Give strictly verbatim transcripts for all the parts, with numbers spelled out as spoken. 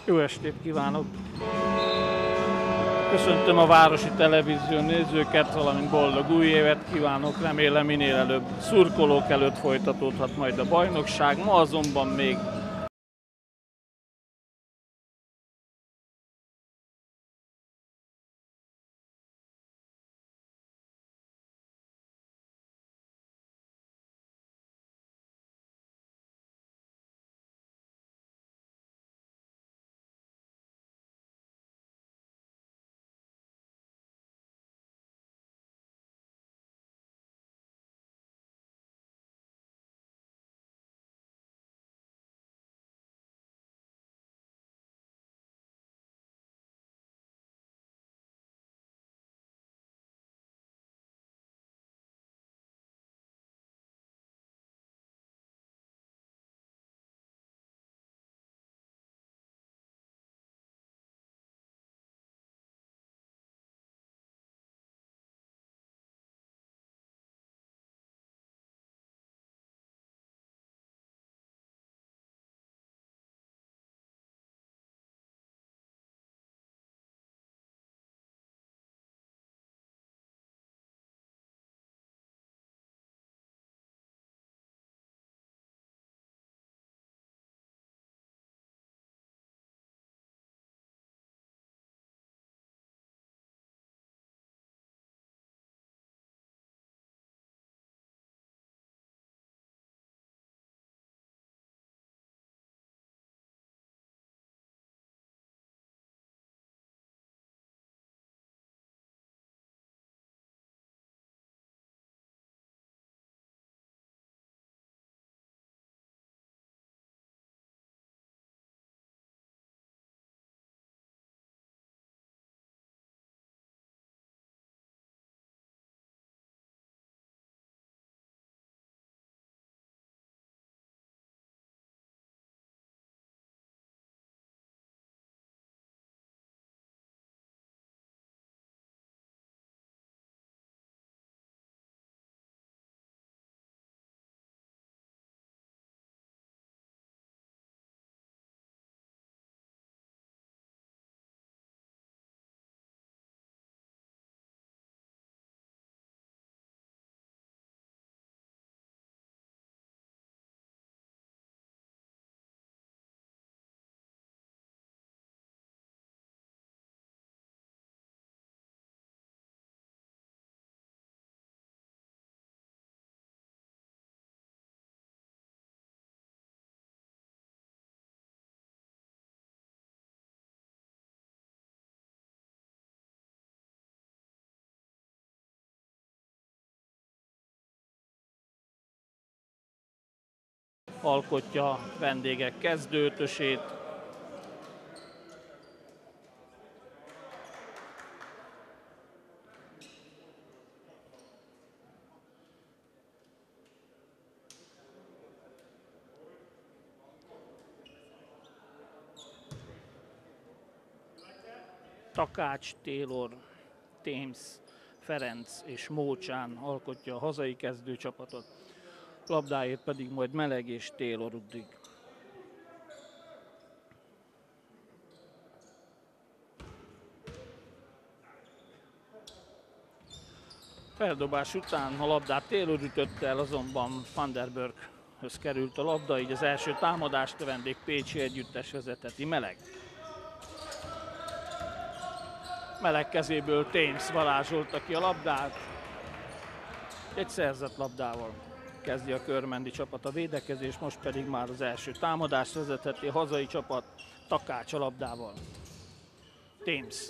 Jó estét kívánok! Köszöntöm a Városi Televízió nézőket, valamint boldog új évet kívánok. Remélem minél előbb szurkolók előtt folytatódhat majd a bajnokság. Ma azonban még alkotja a vendégek kezdőötösét. Takács, Taylor, Thames, Ferenc és Mócsán alkotja a hazai kezdőcsapatot. Labdáért pedig majd Meleg és Taylor ugrik. Feldobás után a labdát Taylor ütötte el, azonban Funderburkhöz került a labda, így az első támadást a vendég pécsi együttes vezeteti. Meleg. Meleg kezéből Thames varázsolta ki a labdát. Egy szerzett labdával kezdi a körmendi csapat a védekezés, most pedig már az első támadást vezetheti a hazai csapat Takács a labdával. Thames.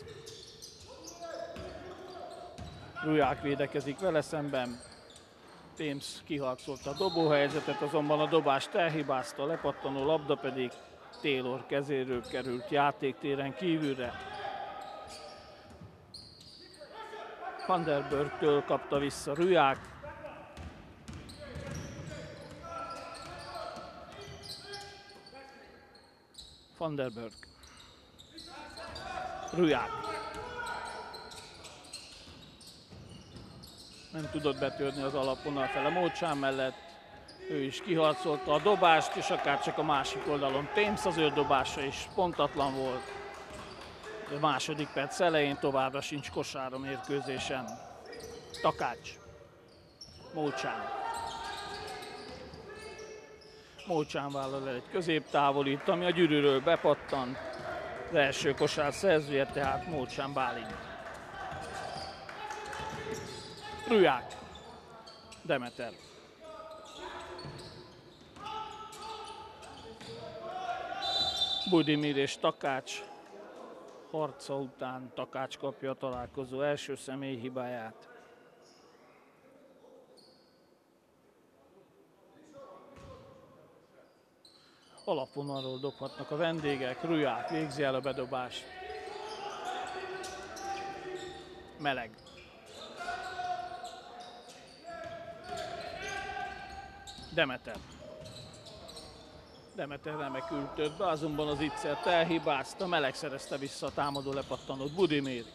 Ruják védekezik vele szemben. Thames kiharcolta a dobóhelyzetet, azonban a dobást elhibázta, a lepattanó labda pedig Taylor kezéről került játéktéren kívülre. Funderburktől kapta vissza Ruják. Funderburk. Ruják. Nem tudott betörni az alapvonal fele Mócsán mellett. Ő is kiharcolta a dobást, és akár csak a másik oldalon Thames, az ő dobása is pontatlan volt. A második perc elején továbbra sincs kosár a mérkőzésen. Takács. Mócsán. Mócsán vállal el egy középtávolít, ami a gyűrűről bepattan. Az első kosár szerzője tehát Mócsán Bálint. Ruják. Demeter. Budimir és Takács harca után Takács kapja a találkozó első személyi hibáját. Alapvonalról dobhatnak a vendégek, Ruják végzi el a bedobást. Meleg. Demeter. Demeter remekül tört be, azonban az Itzert elhibázta, Meleg szerezte vissza a támadó lepattanót. Budimir.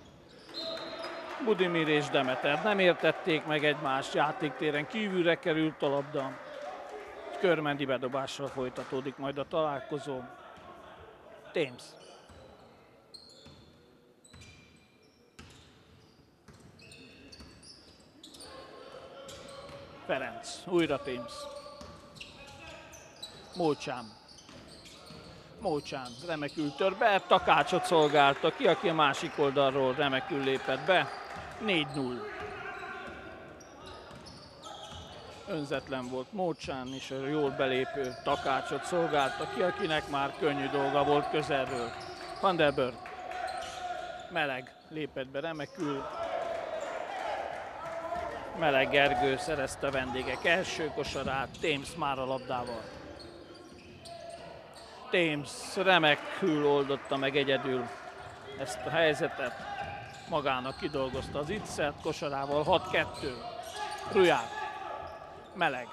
Budimir és Demeter nem értették meg egymást, játéktéren kívülre került a labda. Körmendi bedobással folytatódik majd a találkozó. Thames. Ferenc, újra Thames. Mócsán. Mócsán remekül tör be, Takácsot szolgálta ki, aki a másik oldalról remekül lépett be. négy null. Önzetlen volt Mócsán, és a jól belépő Takácsot szolgálta ki, akinek már könnyű dolga volt közelről. Funderburk. Meleg lépett be remekül. Meleg Gergő szerezte a vendégek első kosarát, Thames már a labdával. Thames remekül oldotta meg egyedül ezt a helyzetet. Magának kidolgozta az Itzert kosarával, hat kettő. Ruják. Meleg.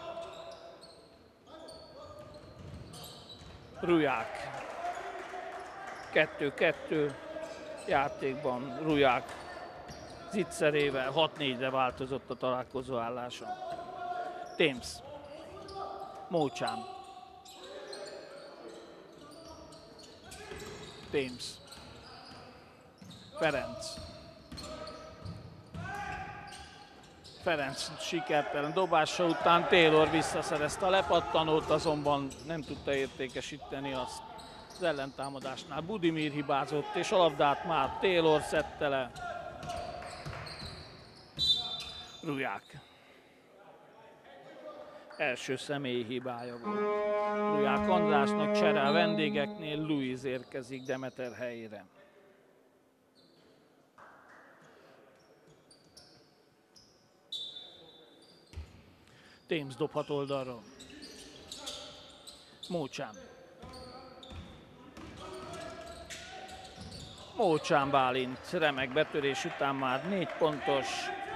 Ruják. kettő kettő játékban Ruják Zicserével hat négyre változott a találkozó állása. Thames. Mócsán. Thames. Ferenc. Ferenc sikertelen dobása után Taylor visszaszerezte a lepattanót, azonban nem tudta értékesíteni azt az ellentámadásnál. Budimir hibázott, és a labdát már Taylor szedte le. Ruják. Első személyi hibája volt. Ruják Andrásnak csere a vendégeknél, Louis érkezik Demeter helyére. Thames dobhat oldalról. Mócsán. Mócsán Bálint remek betörés után már négy pontos.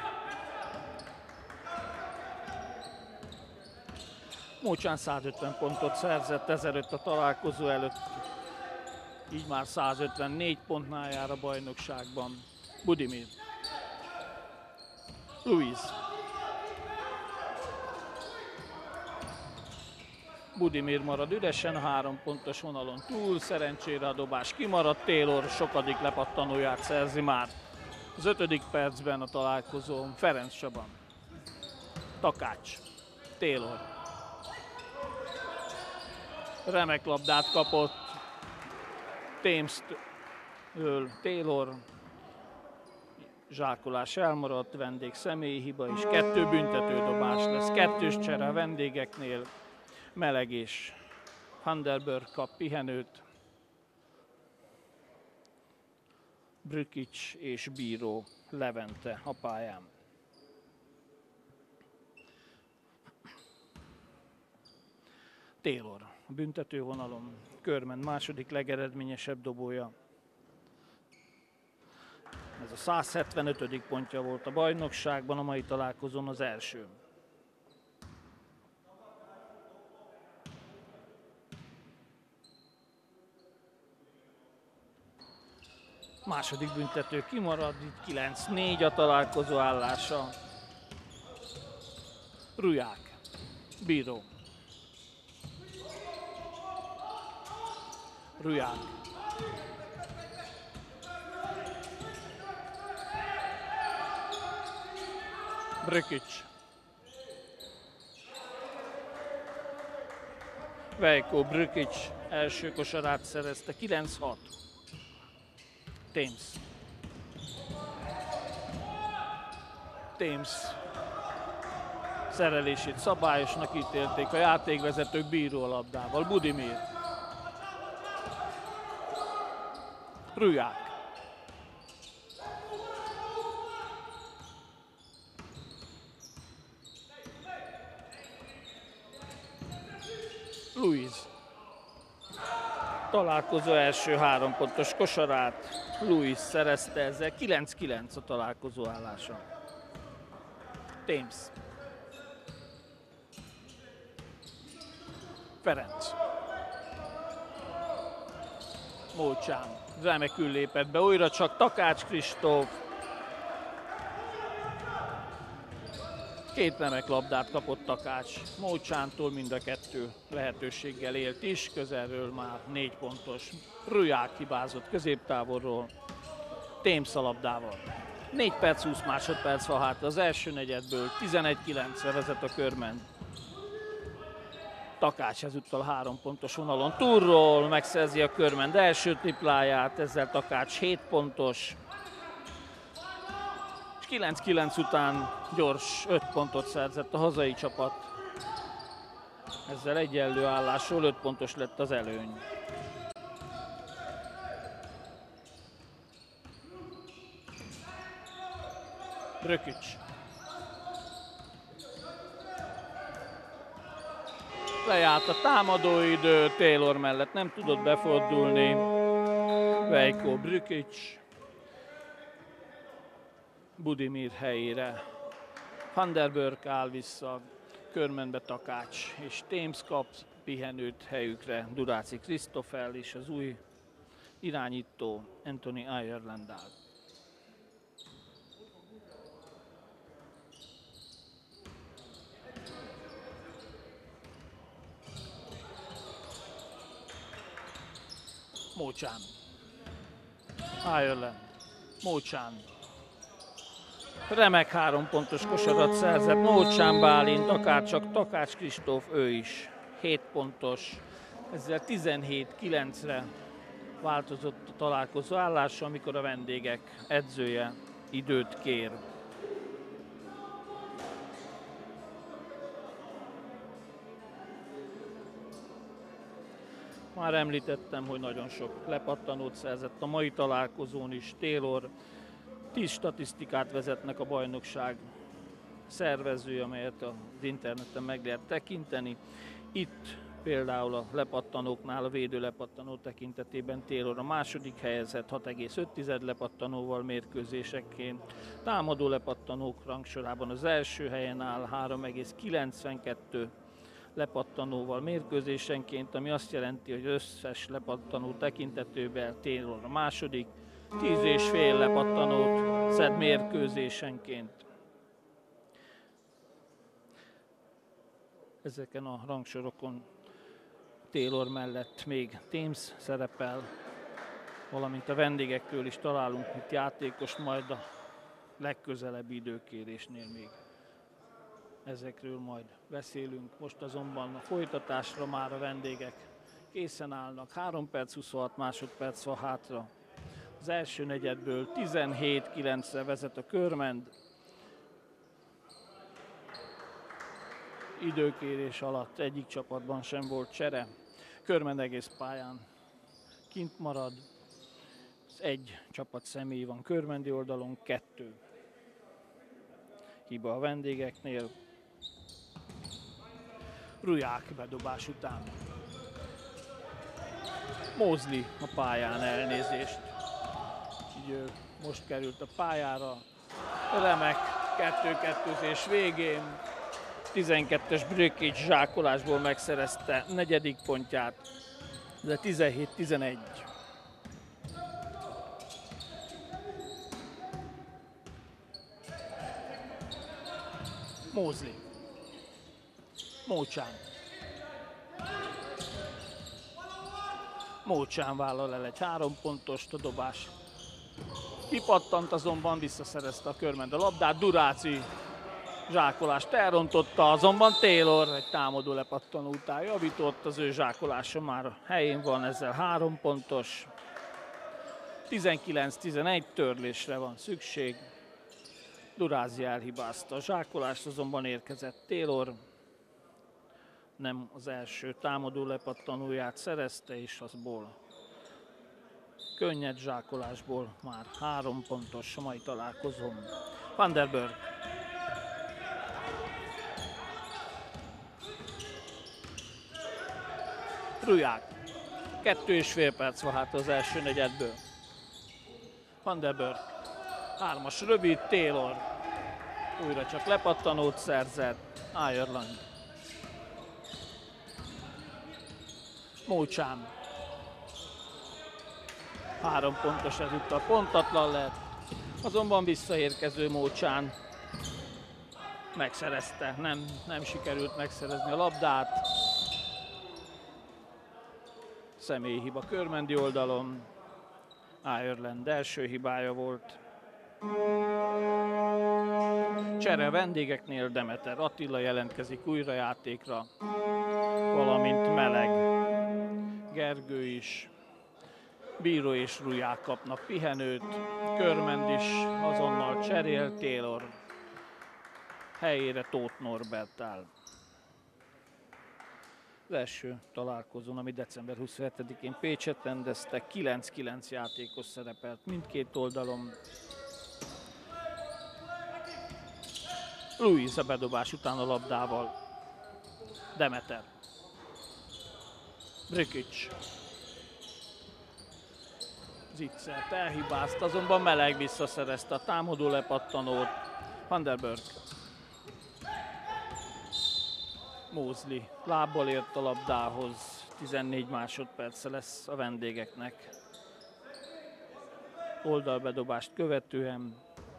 Mócsán százötven pontot szerzett ezelőtt a találkozó előtt, így már százötvennégy pontnál jár a bajnokságban. Budimir. Louis. Budimir marad üresen, a három pontos vonalon túl, szerencsére a dobás kimaradt, Taylor sokadik lepattanóját szerzi már. Az ötödik percben a találkozón Ferenc Csaba. Takács. Taylor. Remek labdát kapott Thames-től Taylor. Zsákolás elmaradt, vendég személyi hiba is. Kettő büntetődobás lesz, kettős csere a vendégeknél. Meleg és Funderburk kap pihenőt. Brükic és bíró Levente a pályán. Taylor a büntetővonalon, Körmend második legeredményesebb dobója. Ez a százhetvenötödik pontja volt a bajnokságban, a mai találkozón az első. Második büntető kimarad, itt kilenc négy a találkozó állása. Ruják. Bíró. Ruják. Brkic. Veljko Brkic első kosarát szerezte, kilenc hat. Thames. Thames szerelését szabályosnak ítélték a játékvezetők, bíró a labdával. Budimir. Ruják. Luiz. Találkozó első három pontos kosarát Luiz szerezte, ezzel kilenc kilenc a találkozó állása. Thames. Ferenc. Mócsán remekül lépett be, újra csak Takács Kristóf. Két remek labdát kapott Takács Mócsántól, mind a kettő lehetőséggel élt is, közelről már négy pontos. Ruják hibázott középtávolról, Thames a labdával. négy perc húsz másodperc van hátra az első negyedből, tizenegy kilencre vezet a Körmend. Takács ezúttal három pontos vonalon túlról megszerzi a Körmend első tripláját, ezzel Takács hét pontos. És kilenc kilenc után gyors öt pontot szerzett a hazai csapat. Ezzel egyenlő állásról öt pontos lett az előny. Brkic. Lejárt a támadóidő, Taylor mellett nem tudott befordulni. Veljko Brkic. Budimir helyére. Funderburk áll vissza, Körmendbe Takács és Thames kap pihenőt helyükre. Duráci Krisztofel és az új irányító Anthony Ireland áll. Mócsán. Ireland. Mócsán. Remek három pontos kosarat szerzett Mócsán Bálint, akár csak Takács Kristóf, ő is. hét pontos. Ezzel tizenhét kilencre változott a találkozó állása, amikor a vendégek edzője időt kér. Már említettem, hogy nagyon sok lepattanót szerzett a mai találkozón is Taylor. Tíz statisztikát vezetnek a bajnokság szervezője, amelyet az interneten meg lehet tekinteni. Itt például a lepattanóknál, a védő lepattanó tekintetében Taylor a második helyezett hat egész öt lepattanóval mérkőzésenként. Támadó lepattanók rangsorában az első helyen áll három egész kilencvenkettő lepattanóval mérkőzésenként, ami azt jelenti, hogy összes lepattanó tekintetőben Taylor a második, tíz és fél lepattanót szed mérkőzésenként. Ezeken a rangsorokon Taylor mellett még Thames szerepel, valamint a vendégektől is találunk itt játékos, majd a legközelebbi időkérésnél még ezekről majd beszélünk. Most azonban a folytatásra már a vendégek készen állnak. három perc huszonhat másodperc van hátra. Az első negyedből tizenhét kilencre vezet a Körmend. Időkérés alatt egyik csapatban sem volt csere. Körmend egész pályán kint marad. Egy csapat személy van körmendi oldalon, kettő. Hiba a vendégeknél. Ruják bedobás után. Moseley a pályán, elnézést. Így ő most került a pályára. Remek kettő-kettőzés végén. tizenkettes Brkic zsákolásból megszerezte negyedik pontját. De tizenhét tizenegy. Moseley. Mócsán. Mócsán vállal el egy három pontost, a dobás kipattant, azonban visszaszerezte a Körmend a labdát. Duráci zsákolást elrontotta, azonban Taylor egy támadó lepattanó után javított, az ő zsákolása már helyén van, ezzel három pontos. tizenkilenc tizenegy, törlésre van szükség. Durázi elhibázta a zsákolást, azonban érkezett Taylor. Nem az első támadó lepattanóját szerezte, és azból könnyed zsákolásból már három pontos a mai találkozón. Funderburk. Ruják. Kettő és fél perc van hát az első negyedből. Funderburk. Hármas rövid, Taylor. Újra csak lepattanót szerzett. Ireland. Mócsán. Három pontos ezúttal pontatlan lett, azonban visszaérkező Mócsán megszerezte, nem, nem sikerült megszerezni a labdát. Személyi hiba körmendi oldalon, Ireland első hibája volt. Csere vendégeknél, Demeter Attila jelentkezik újra játékra, valamint Meleg Gergő is. Bíró és Ruják kapnak pihenőt, Körmend is azonnal cserél, Taylor helyére Tóth Norbert áll. Az első találkozón, ami december huszonhetedikén Pécset rendeztek, kilenc-kilenc játékos szerepelt mindkét oldalon. Louis a bedobás után a labdával. Demeter. Brkic. Zicsert elhibázta, azonban Meleg visszaszerezte a támadó lepattanót. Funderburk. Moseley lábbal ért a labdához, tizennégy másodperce lesz a vendégeknek. Oldalbedobást követően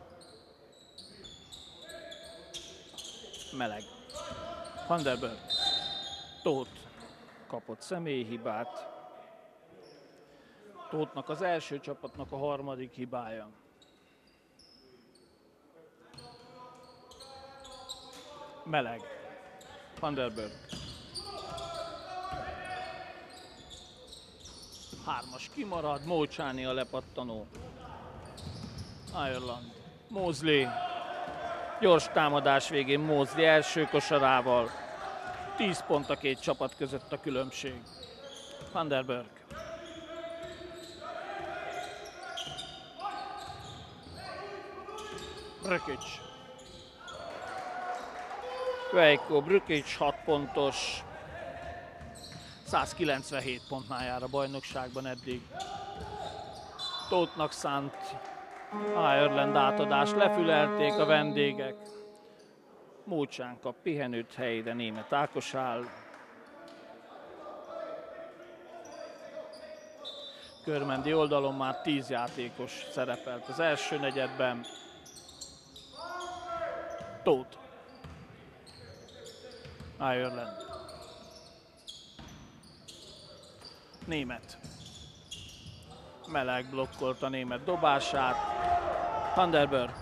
Meleg. Funderburk. Tóth kapott személyi hibát. Tóthnak az első csapatnak a harmadik hibája. Meleg. Funderburk. Hármas kimarad, Mócsáni a lepattanó. Ireland. Moseley. Gyors támadás végén Moseley első kosarával. tíz pont a két csapat között a különbség. Funderburk. Brkic. Veiko Brkic hat pontos, százkilencvenhét pontnál jár a bajnokságban eddig. Tóthnak szánt Ireland átadás, lefülelték a vendégek. Mócsán kap pihenőt, helyére Németh Ákos áll. Körmendi oldalon már tíz játékos szerepelt az első negyedben. Tóth. Ireland. Németh. Meleg blokkolta Németh dobását. Funderburk.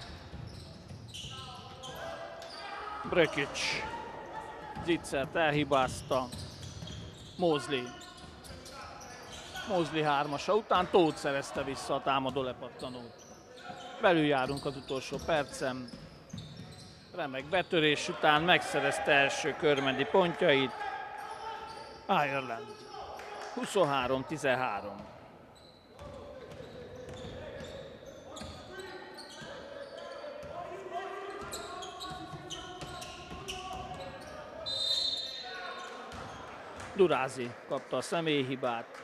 Brkic. Zicsert elhibázta. Moseley. Moseley hármasa után Tóth szerezte vissza a támadó lepattanót. Belül járunk az utolsó percen. Remek betörés után megszerezte első körmendi pontjait. Ireland. huszonhárom tizenhárom. Durázi kapta a személyhibát.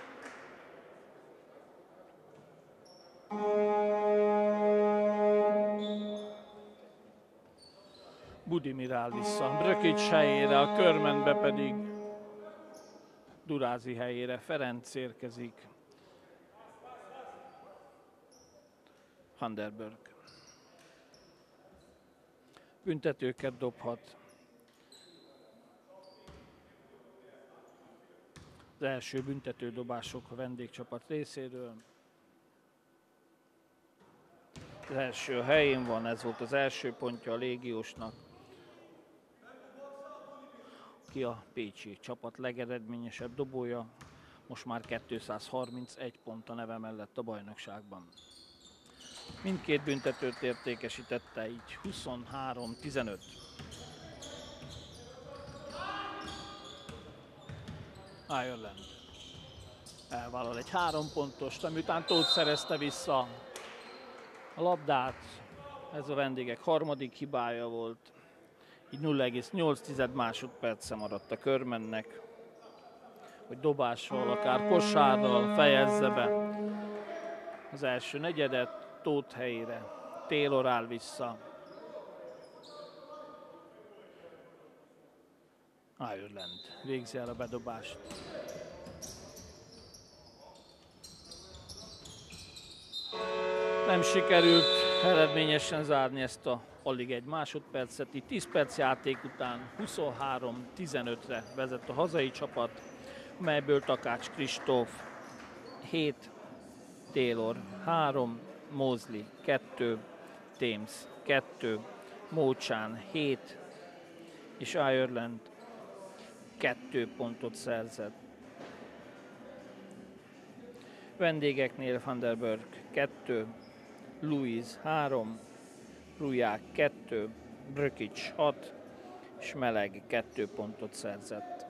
Budimir áll vissza Brkic helyére, a Körmendbe pedig Durázi helyére Ferenc érkezik. Funderburk. Büntetőket dobhat. Az első büntetődobások a vendégcsapat részéről. Az első helyén van, ez volt az első pontja a légiósnak. Ki a pécsi csapat legeredményesebb dobója, most már kétszázharmincegy pont a neve mellett a bajnokságban. Mindkét büntetőt értékesítette, így huszonhárom tizenöt. Ireland elvállal egy három pontost, amiután Tóth szerezte vissza a labdát. Ez a vendégek harmadik hibája volt. Így nulla egész nyolc másodperce maradt a Körmendnek, hogy dobással, akár kosárral fejezze be az első negyedet. Tóth helyére Taylor áll vissza. Ireland végzi el a bedobást. Nem sikerült eredményesen zárni ezt a alig egy másodpercet. Itt tíz perc játék után huszonhárom tizenötre vezet a hazai csapat, melyből Takács Kristóf hét, Taylor három, Moseley kettő, Thames kettő, Mócsán hét, és Ireland kettő pontot szerzett. Vendégeknél Funderburk kettő, Louise három, Ruják kettő, Brkic hat, és Meleg kettő pontot szerzett.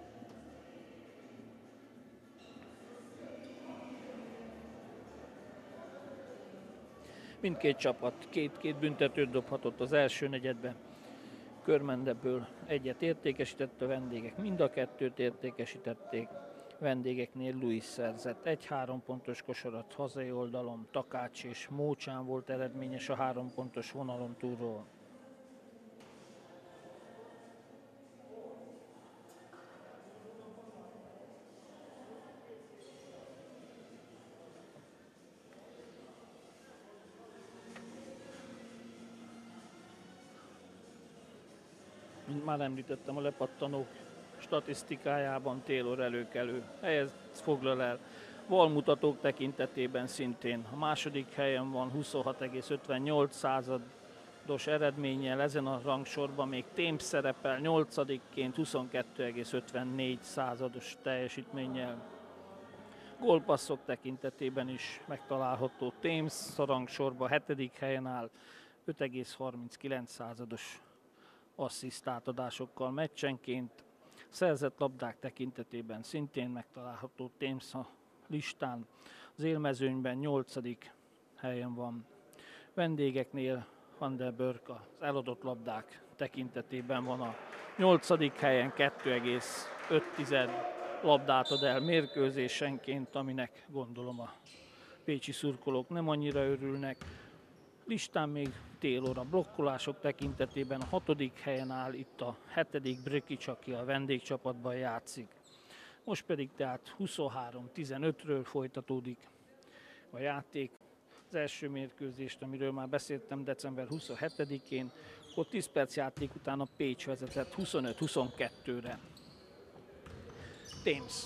Mindkét csapat két-két büntetőt dobhatott az első negyedbe. Körmend ebből egyet értékesített, a vendégek mind a kettőt értékesítették. Vendégeknél Louis szerzett egy három pontos kosarat hazai oldalon, Takács és Mócsán volt eredményes a három pontos vonalon túlról. Mint már említettem, a lepattanók statisztikájában Taylor előkelő helyet foglal el. Valmutatók tekintetében szintén a második helyen van huszonhat egész ötvennyolc százados eredménnyel, ezen a rangsorban még Thames szerepel nyolcadikként huszonkettő egész ötvennégy százados teljesítménnyel. Gólpasszok tekintetében is megtalálható Thames a rangsorban hetedik helyen áll, öt egész harminckilenc százados assziszt átadásokkal meccsenként. Szerzett labdák tekintetében szintén megtalálható Thames a listán, az élmezőnyben nyolcadik helyen van. Vendégeknél Funderburk az eladott labdák tekintetében van a nyolcadik helyen, kettő egész öt labdát ad el mérkőzésenként, aminek gondolom a pécsi szurkolók nem annyira örülnek. Listán még Taylor a blokkolások tekintetében a hatodik helyen áll, itt a hetedik Brkic, aki a vendégcsapatban játszik. Most pedig tehát huszonhárom tizenötről folytatódik a játék. Az első mérkőzést, amiről már beszéltem, december huszonhetedikén, ott tíz perc játék után a Pécs vezetett huszonöt huszonkettőre. Thames.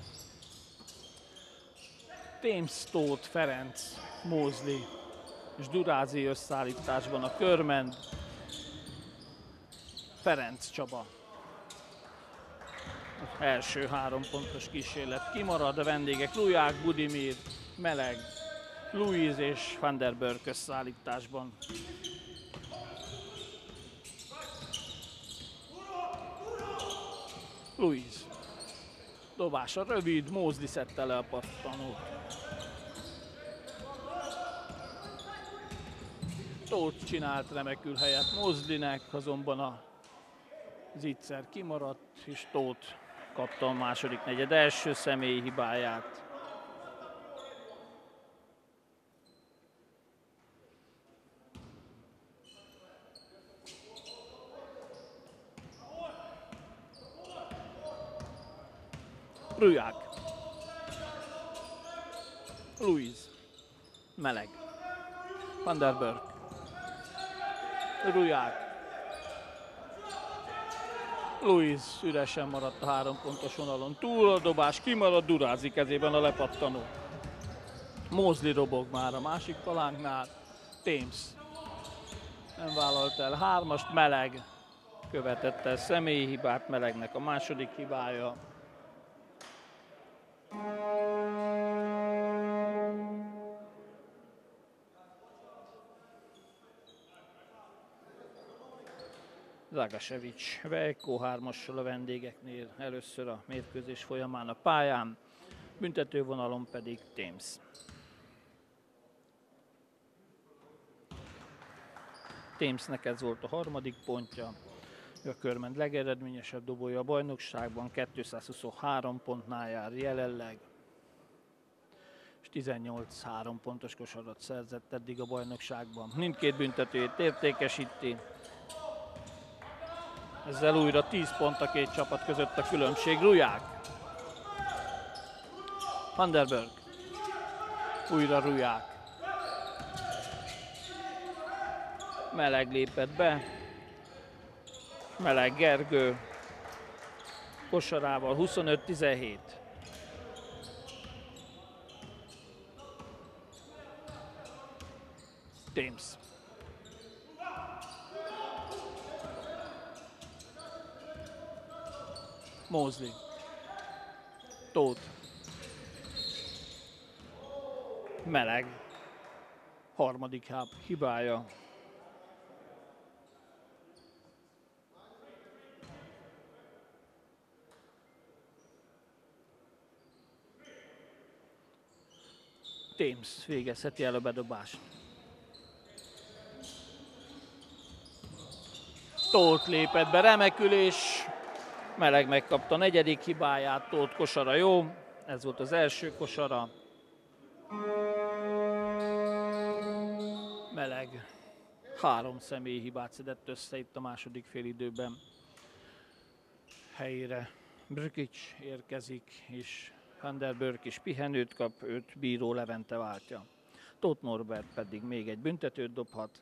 Thames, Tóth, Ferenc, Moseley és Durázi összeállításban a Körmend. Ferenc Csaba. Az első három pontos kísérlet kimarad, a vendégek Luják, Budimir, Meleg, Louise és Funderburk összeállításban. Louise. Dobása rövid, Moseley szedte le a pattanót. Tóth csinált remekül helyet Moseleynek, azonban a zicser kimaradt, és Tóth kapta a második negyed első személyi hibáját. Ruják. Louise. Meleg. Funderburk. Ruják. Louis üresen maradt a három pontos vonalon. Túl a dobás, kimarad Durázi kezében a lepattanó. Moseley robog már a másik palánknál. Thames nem vállalt el hármast, Meleg követett el személyi hibát, Melegnek a második hibája. Zagasevics Veljko hármassal a vendégeknél először a mérkőzés folyamán a pályán, büntetővonalon pedig Thames. Thamesnek ez volt a harmadik pontja, ő a Körmend legeredményesebb dobója a bajnokságban, kétszázhuszonhárom pontnál jár jelenleg, és tizennyolc három pontos kosarat szerzett eddig a bajnokságban. Mindkét büntetőjét értékesíti. Ezzel újra tíz pont a két csapat között a különbség. Ruják. Funderburk. Újra Ruják. Meleg lépett be. Meleg Gergő. Kosarával huszonöt tizenhét. Thames. Moseley. Tóth. Meleg. Harmadik hibája. Thames végezheti el a bedobást. Tóth lépett be, remekülés. Meleg megkapta a negyedik hibáját, Tóth kosara jó. Ez volt az első kosara. Meleg három személyi hibát szedett össze itt a második félidőben. Helyére Brkic érkezik, és Funderburk is pihenőt kap, őt bíró Levente váltja. Tóth Norbert pedig még egy büntetőt dobhat.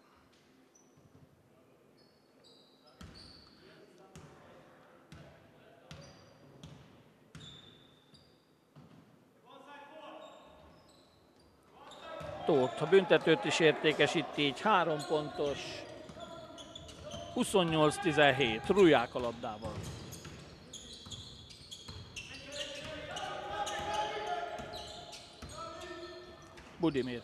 Tóth a büntetőt is értékesíti, így három pontos, huszonnyolc tizenhét, Ruják a labdával. Budimir.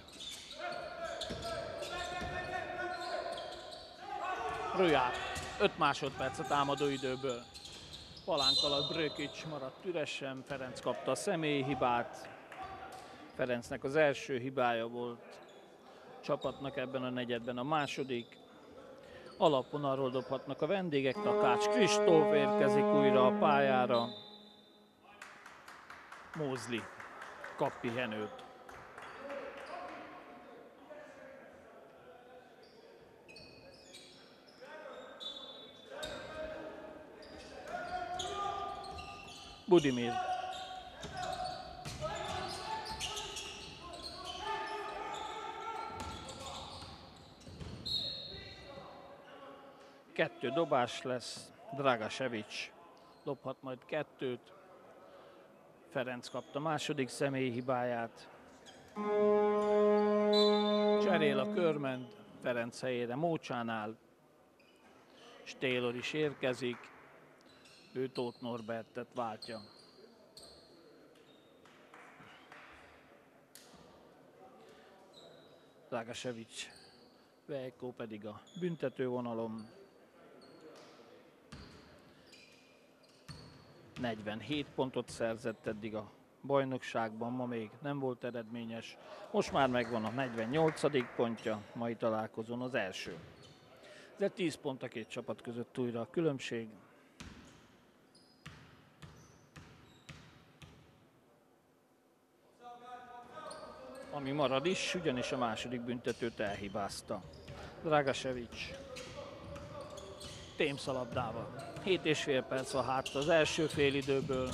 Ruják, öt másodperc a támadó időből. Palánk alatt Brkic maradt üresen, Ferenc kapta a személyi hibát. Ferencnek az első hibája volt csapatnak ebben a negyedben a második. Alapvonalról dobhatnak a vendégek, Takács Kristóf érkezik újra a pályára. Moseley kap pihenőt. Budimir. Kettő dobás lesz, Dragasevics dobhat majd kettőt. Ferenc kapta második személyi hibáját. Cserél a Körmend, Ferenc helyére Mócsánál, és Taylor is érkezik, ő Tóth Norbertet váltja. Dragasevics, Veljko pedig a büntetővonalon. negyvenhét pontot szerzett eddig a bajnokságban, ma még nem volt eredményes. Most már megvan a negyvennyolcadik pontja, mai találkozón az első. De tíz pont a két csapat között újra a különbség. Ami marad is, ugyanis a második büntetőt elhibázta. Dragasevics. Thames a labdával. hét és fél perc van hátra az első félidőből.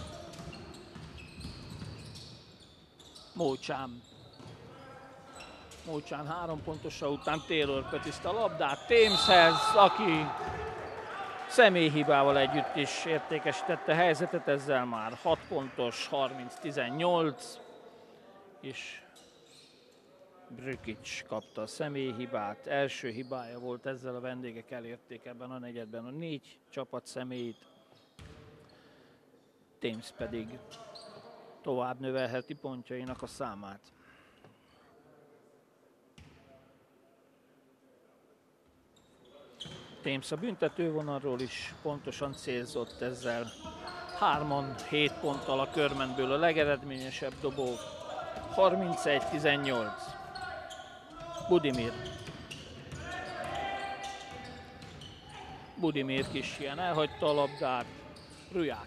Mócsán. Mócsán három pontosa után Taylor petiszta a labdát Thameshez, aki Személyhibával együtt is értékesítette a helyzetet, ezzel már hat pontos, harminc tizennyolc, és Brükic kapta a személyhibát. Első hibája volt, ezzel a vendégek elérték ebben a negyedben a négy csapat személyét. Thames pedig tovább növelheti pontjainak a számát. Thames a büntetővonalról is pontosan célzott, ezzel hárman hét ponttal a Körmendből a legeredményesebb dobó. harmincegy tizennyolc. Budimir. Budimir kis ilyen elhagyta a labdát. Ruják.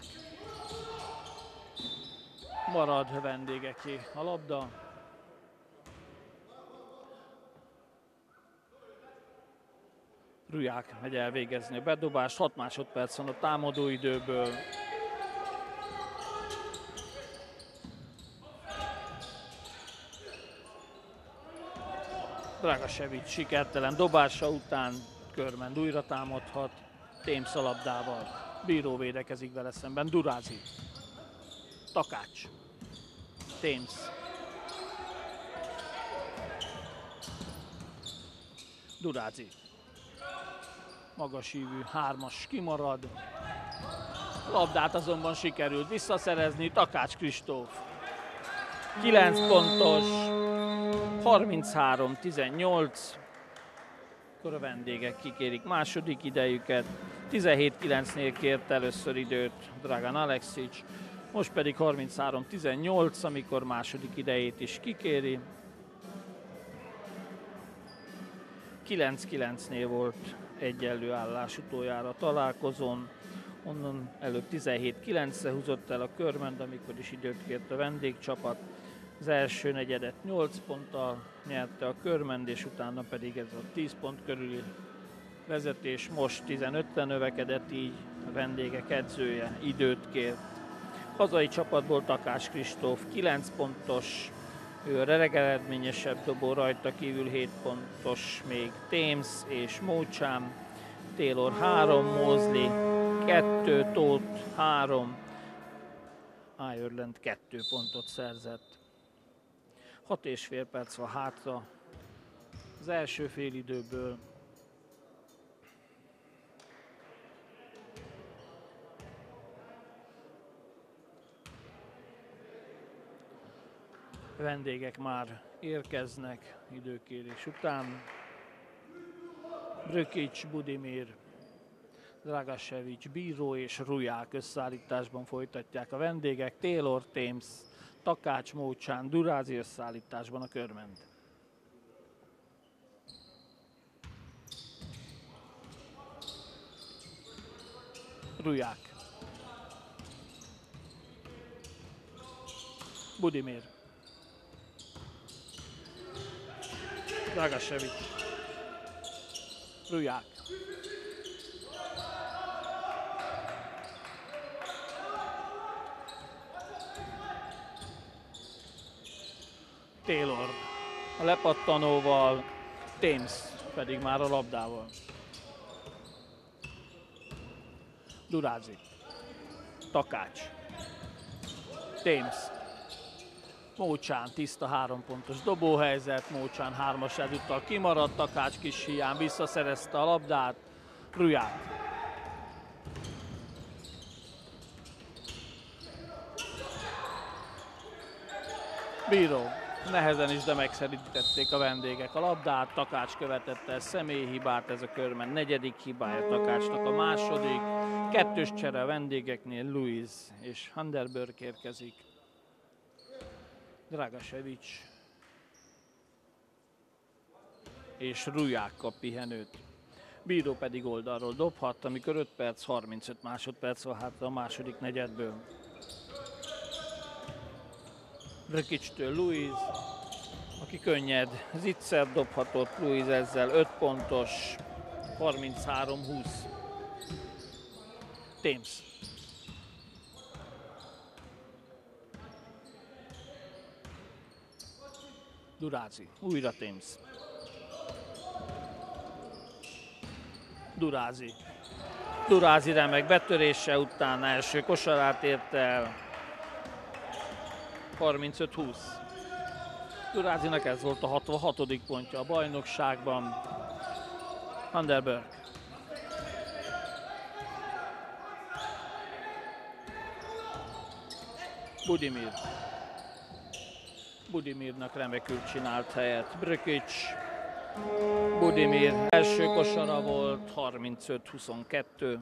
Marad vendégeké a labda. Ruják megy elvégezni a bedobást, hat másodperc van a támadó időből. Dragasevic sikertelen dobása után Körmend újra támadhat. Thames a labdával. Bíró védekezik vele szemben. Durázi. Takács. Thames. Durázi. Magasívű hármas kimarad. Labdát azonban sikerült visszaszerezni. Takács Kristóf. kilenc pontos. harminchárom tizennyolc. Akkor a vendégek kikérik második idejüket. tizenhét kilencnél kért először időt Dragan Aleksics. Most pedig harminchárom tizennyolc, amikor második idejét is kikéri. kilenc kilencnél volt egyenlő állás utoljára a találkozón. Onnan előbb tizenhét kilencre húzott el a Körmend, amikor is időt kért a vendégcsapat. Az első negyedet nyolc ponttal nyerte a Körmend, és utána pedig ez a tíz pont körüli vezetés most tizenötre növekedett, így a vendégek edzője időt kért. Hazai csapatból Takács Kristóf kilenc pontos, ő a legeredményesebb dobó, rajta kívül hét pontos még Thames és Mócsám, Taylor három, Moseley kettő, Tóth három, Ireland kettő pontot szerzett. hat és fél perc van hátra az első félidőből. A vendégek már érkeznek időkérés után. Brükic, Budimir, Dragasevic, Bíró és Ruják összeállításban folytatják a vendégek. Taylor, Thames, Takács, Mócsán, Durázi összeállításban a Körmend. Ruják. Budimir. Dragasevic. Ruják. Taylor a lepattanóval, Thames pedig már a labdával. Durázi. Takács. Thames. Mócsán tiszta három pontos dobóhelyzet, Mócsán hármas ezúttal kimaradt, Takács kis hiány visszaszerezte a labdát. Ruják. Bíró. Nehezen is, de megszerítették a vendégek a labdát. Takács követette el személyhibát, ez a Körmend negyedik hibája, Takácsnak a második. Kettős csere a vendégeknél, Louis és Funderburk érkezik. Dragasevic és Ruják kap pihenőt. Bíró pedig oldalról dobhat, amikor öt perc, harmincöt másodperc van hátra a második negyedből. Brükicstől Louis, aki könnyed zicser dobhatott, Louis ezzel öt pontos, harminchárom húsz. Thames. Durázi, újra Thames. Durázi. Durázi. Durázi. Durázi. Durázi. Durázi. Durázi. Durázi. Durázi. Durázi. Durázi. Durázi. Durázi. Durázi. Durázi remek betörése után első kosarát ért el. harmincöt húsz. Durázinak ez volt a hatvanhatodik pontja a bajnokságban. Funderburk. Budimir. Budimirnak remekül csinált helyet Brkic. Budimir első kosara volt, harmincöt huszonkettő.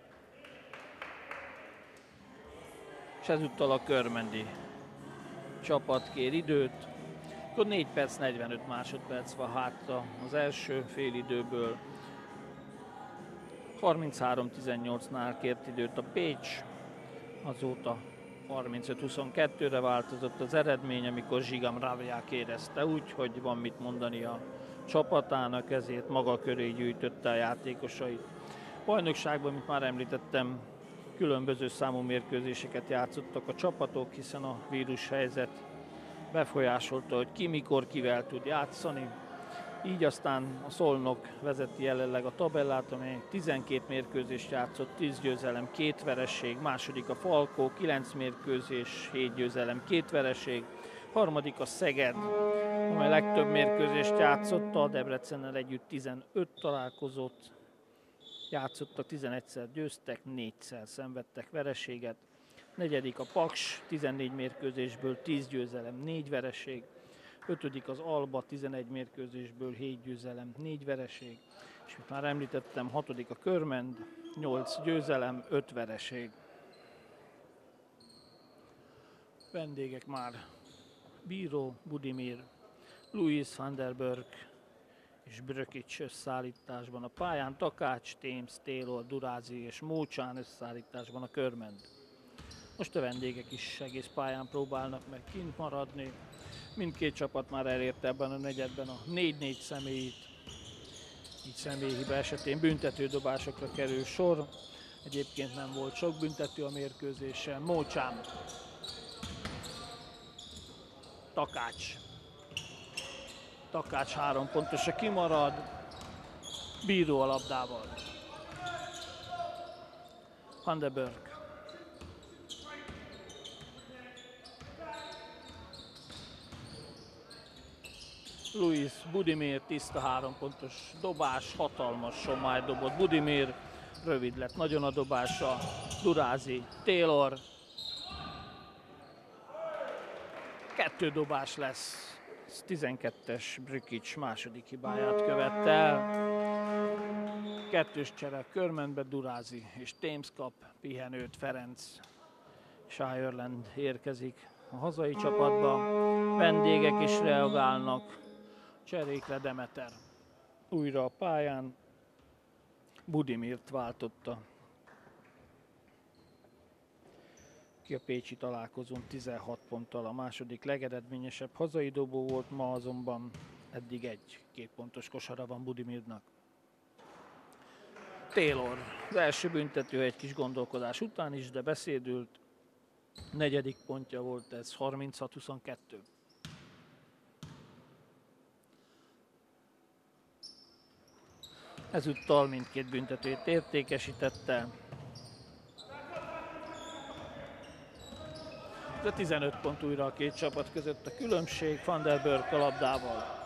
És ezúttal a körmendi csapat kér időt. Akkor négy perc, negyvenöt másodperc van hátra az első félidőből. harminchárom tizennyolcnál kért időt a Pécs, azóta harmincöt huszonkettőre változott az eredmény, amikor Jagan MOSELY érezte úgy, hogy van mit mondani a csapatának, ezért maga köré gyűjtötte a játékosait. Bajnokságban, mint már említettem, különböző számú mérkőzéseket játszottak a csapatok, hiszen a vírushelyzet befolyásolta, hogy ki mikor kivel tud játszani. Így aztán a Szolnok vezeti jelenleg a tabellát, amely tizenkét mérkőzést játszott, tíz győzelem, két vereség. Második a Falkó, kilenc mérkőzés, hét győzelem, két vereség. Harmadik a Szeged, amely legtöbb mérkőzést játszott, a Debrecennel együtt tizenöt találkozót játszottak, tizenegyszer győztek, négyszer szenvedtek vereséget. Negyedik a Paks, tizennégy mérkőzésből tíz győzelem, négy vereség. Ötödik az Alba, tizenegy mérkőzésből hét győzelem, négy vereség. És mint már említettem, hatodik a Körmend, nyolc győzelem, öt vereség. Vendégek már Bíró, Budimir, Louis, Funderburk és Brkic összeállításban a pályán, Takács, Thames, Taylor, Durázi és Mócsán összeállításban a Körmend. Most a vendégek is egész pályán próbálnak meg kint maradni. Mindkét csapat már elérte ebben a negyedben a négy-négy személyit. Így személyhiba esetén büntetődobásokra kerül sor. Egyébként nem volt sok büntető a mérkőzésen. Mócsán. Takács. Takács három pontosra kimarad. Bíró a labdával. Funderburk. Louis, Budimir, tiszta három pontos dobás, hatalmas somály dobott Budimir, rövid lett nagyon a dobása, Durázi, Taylor. Kettő dobás lesz, tizenkettes Brkic második hibáját követte el. Kettős csere Körmendbe, Durázi és Thames kap pihenőt, Ferenc és Ireland érkezik a hazai csapatba. Vendégek is reagálnak. Cserékre Demeter újra a pályán, Budimirt váltotta ki a pécsi találkozón tizenhat ponttal, a második legeredményesebb hazai dobó volt, ma azonban eddig egy két pontos kosara van Budimirnak. Taylor, az első büntető egy kis gondolkodás után is, de beszédült, negyedik pontja volt ez, harminchat huszonkettő. Ezúttal mindkét büntetőt értékesítette. De tizenöt pont újra a két csapat között a különbség, Funderburk a labdával.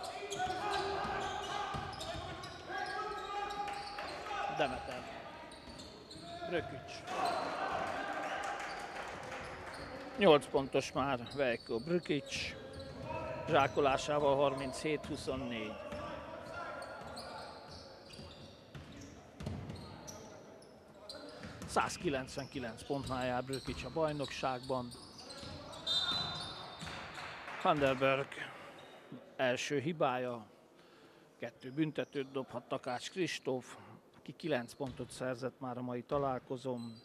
Demeter. Brkic. nyolc pontos már Veljko Brkic. Zsákolásával harminchét huszonnégy. százkilencvenkilenc pontnál jár Brkic a bajnokságban. Funderburk első hibája, kettő büntetőt dobhat Takács Kristóf, aki kilenc pontot szerzett már a mai találkozón.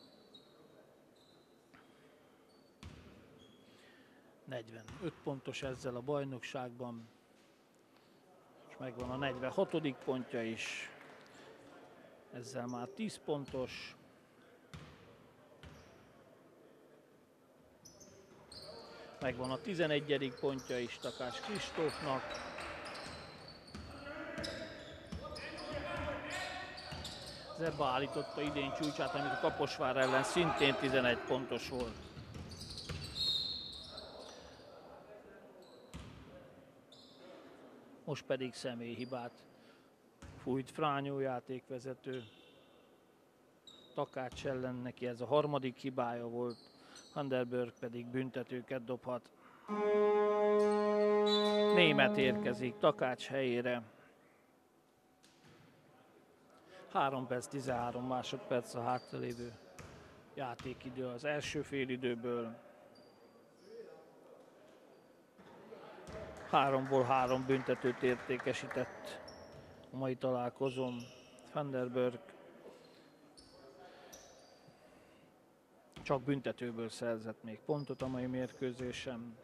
negyvenöt pontos ezzel a bajnokságban, és megvan a negyvenhatodik pontja is, ezzel már tíz pontos. Megvan a tizenegyedik pontja is Takács Kristófnak. Zebba állította idén csúcsát, amit a Kaposvár ellen szintén tizenegy pontos volt. Most pedig személyhibát fújt Frányó játékvezető. Takács ellen neki ez a harmadik hibája volt, Funderburk pedig büntetőket dobhat. Német érkezik Takács helyére. három perc tizenhárom másodperc a hátralévő játékidő az első félidőből. Háromból három büntetőt értékesített a mai találkozón Funderburk. Csak büntetőből szerzett még pontot a mai mérkőzésen.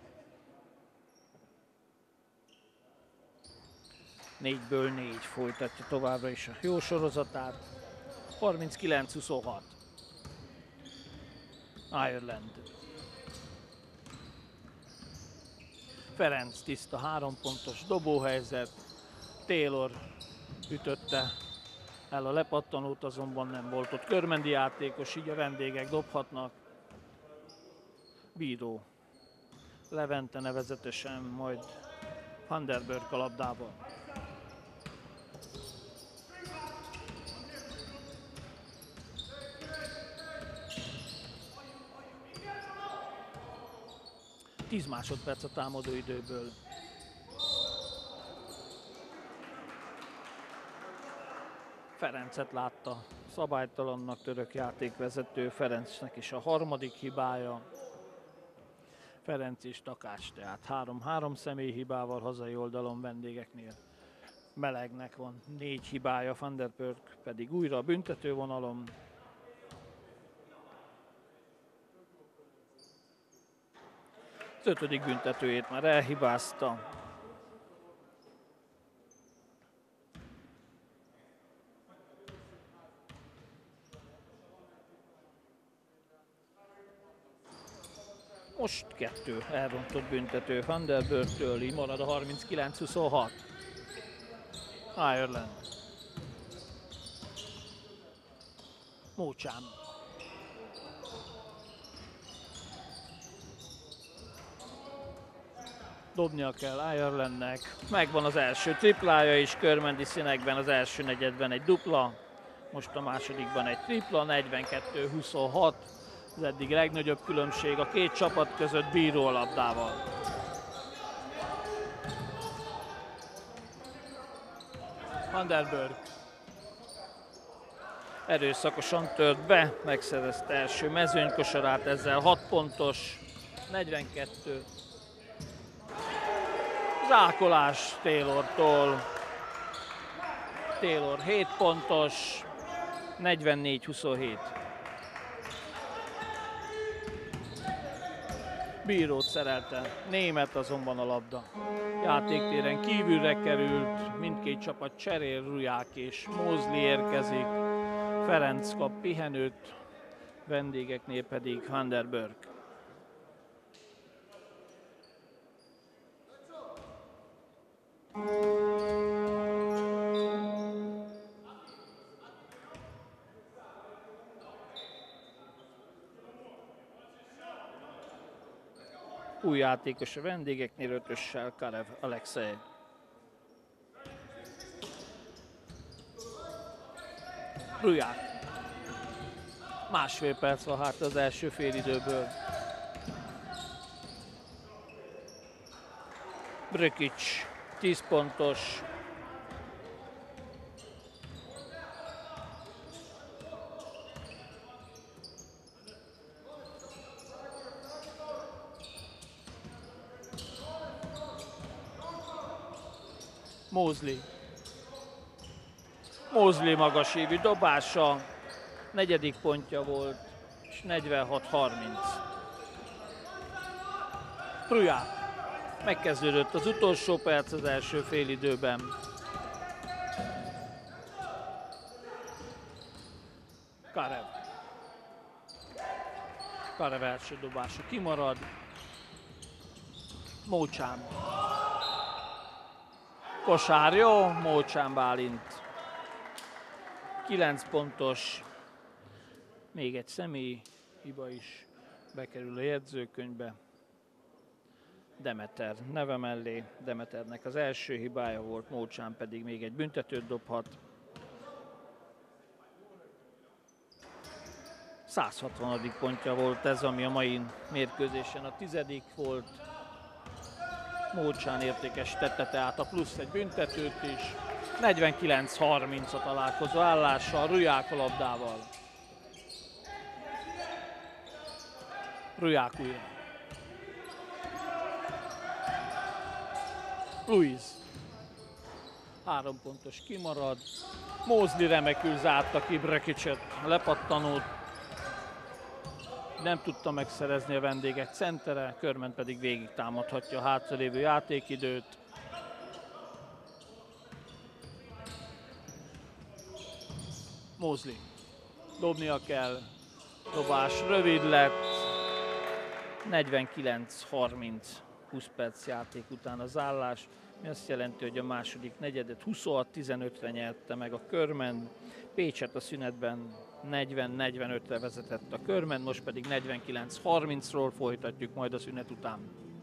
négyből négy folytatja továbbra is a jó sorozatát. harminckilenc huszonhat. Ireland. Ferenc tiszta három pontos dobóhelyzet. Taylor ütötte el a lepattanót, azonban nem volt ott körmendi játékos, így a vendégek dobhatnak. Bíró Levente nevezetesen, majd Funderburk a labdával. tíz másodperc a támadó időből. Ferencet látta szabálytalannak török játékvezető, Ferencnek is a harmadik hibája. Ferenc és Takács tehát három-három személyhibával hazai oldalon vendégeknél. Melegnek van négy hibája, Funderburk pedig újra a büntetővonalon. Az ötödik büntetőjét már elhibázta. Most kettő elrontott büntető Funderburktől, így marad a harminckilenc huszonhat. Ireland. Mócsán. Dobnia kell Irelandnek. Megvan az első triplája is, körmendi színekben az első negyedben egy dupla. Most a másodikban egy tripla, negyvenkettő huszonhat. Az eddig legnagyobb különbség a két csapat között, Bíró a labdával. Funderburk erőszakosan tört be, megszerezte első mezőnykosarát, ezzel hat pontos, negyvenkettő. Zákolás Taylortól. Taylor hét pontos, negyvennégy huszonhét. Bírót szerelte, Német azonban a labda. Játéktéren kívülre került, mindkét csapat cserél, Ruják és Moseley érkezik. Ferenc kap pihenőt, vendégeknél pedig Funderburk. Új játékos a vendégeknél, ötössel Karev Alexej. Ruják. Másfél perc van hátra az első félidőből. Brkic, tíz pontos. Moseley. Moseley magasívű dobása, negyedik pontja volt, és negyvenhat harminc. Ruják. Megkezdődött az utolsó perc az első félidőben. Karev. Karev első dobása kimarad. Mócsán. Kosár jó, Mócsán Bálint kilenc pontos, még egy személyi hiba is bekerül a jegyzőkönyvbe. Demeter neve mellé, Demeternek az első hibája volt, Mócsán pedig még egy büntetőt dobhat. száz hatvanadik pontja volt ez, ami a mai mérkőzésen a tizedik volt. Mócsán értékesítette tehát a plusz egy büntetőt is. negyvenkilenc harminc a találkozó állása, Ruják a labdával. Ruják újra. Louis. Három pontos kimarad. Moseley remekül zárta ki Brökicset, lepattanót. Nem tudta megszerezni a vendégek centere, Körmend pedig végig támadhatja a hátralévő játékidőt. Moseley. Dobnia kell. Dobás rövid lett. negyvenkilenc harminc. húsz perc játék után az állás, mi azt jelenti, hogy a második negyedet huszonhat tizenötre nyerte meg a Körmend. Pécset a szünetben negyven negyvenötre vezetett a Körmend, most pedig negyvenkilenc harmincról folytatjuk majd a szünet után.